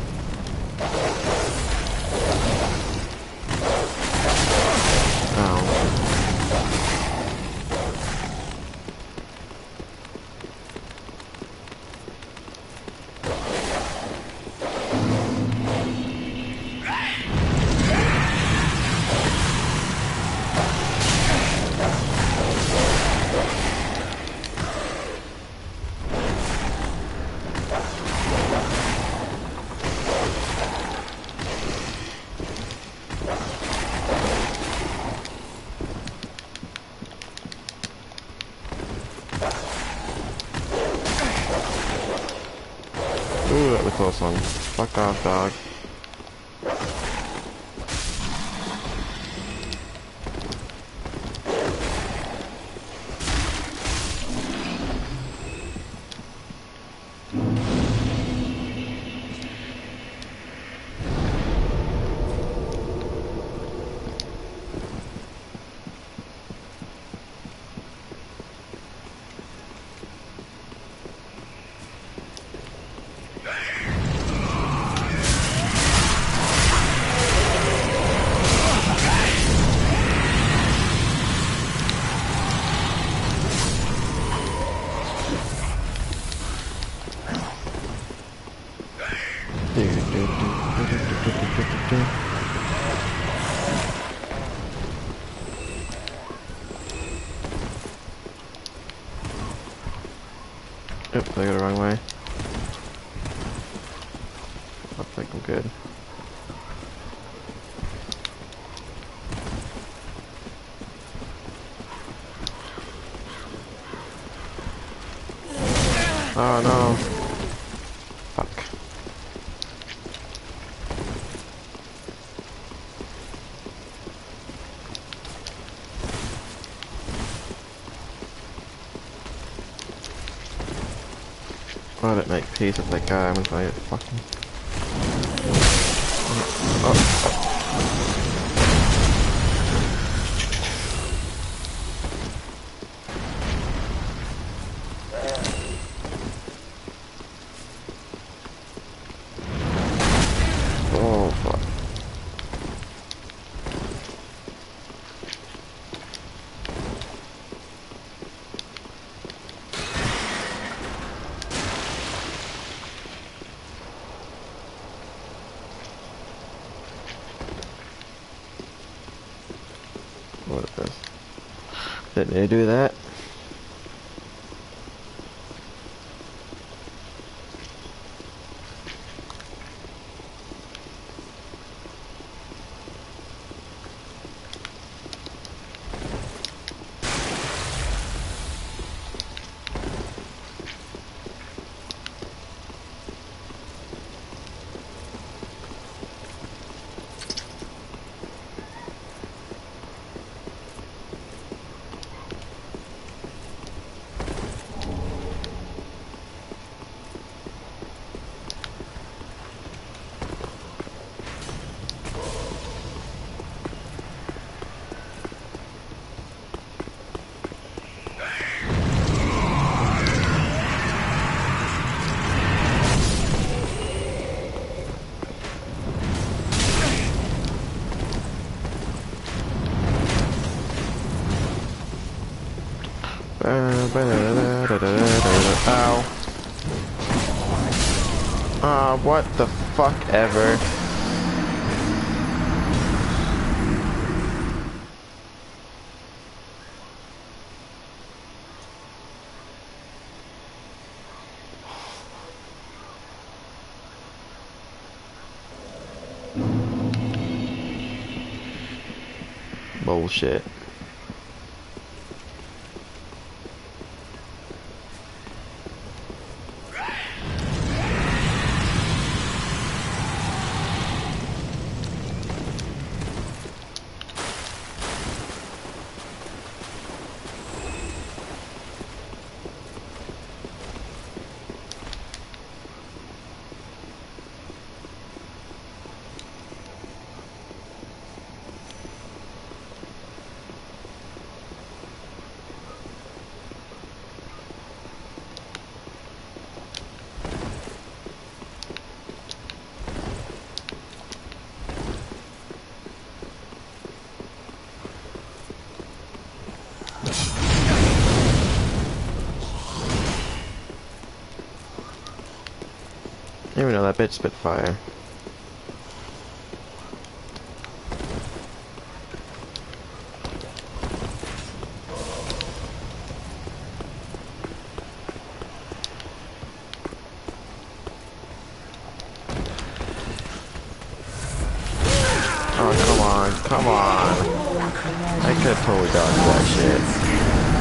Ooh, that was a close one. Fuck off, dog. Yep, I got it the wrong way. Looks like I'm good. Oh no. Fuck. I didn't make peace with that guy. I'm gonna get fucking. Oh. Oh fuck. What is this? Didn't they do that? Ow. What the fuck ever. Bullshit. Even though that bitch spit fire. Oh, come on, come on. I could have totally dodged that shit.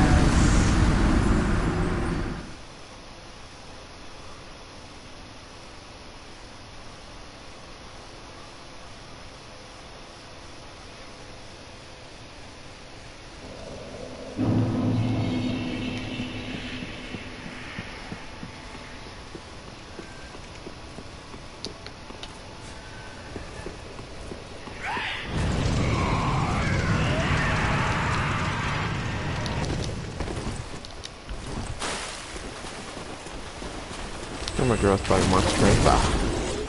I'm a growth by month strength. Ah.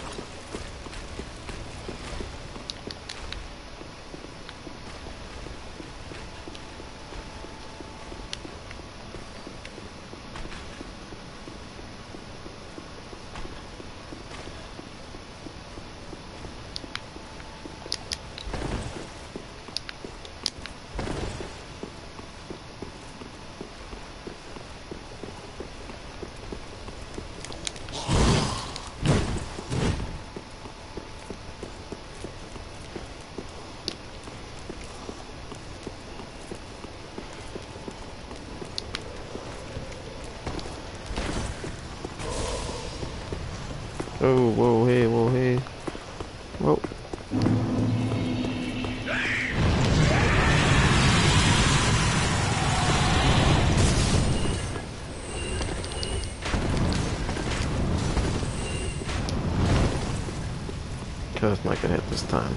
Oh, whoa, hey, whoa, hey. Whoa. Cause not gonna hit this time.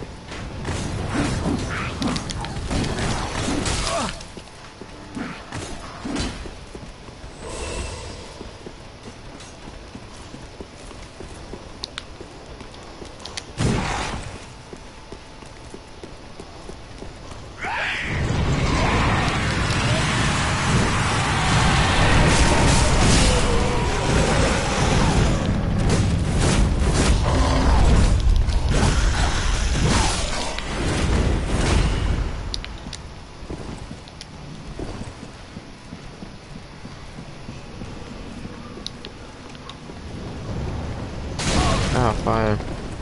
Ah, fire.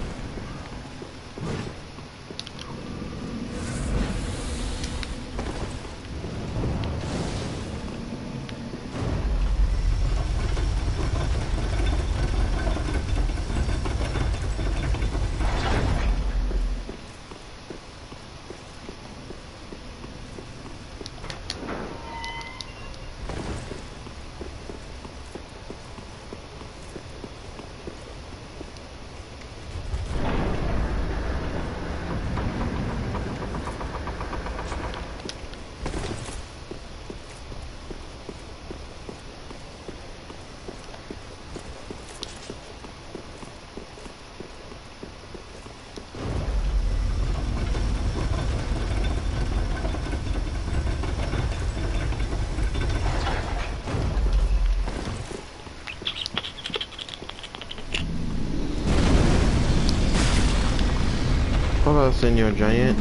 Hello, Senor Giant.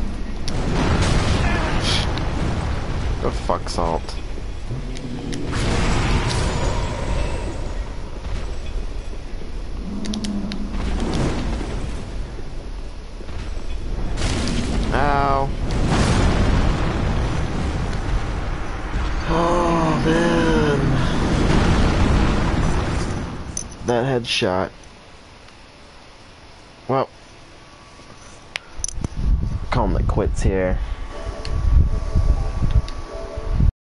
Go fuck Salt. Ow. Oh, man. That headshot. Well. Calling it quits here.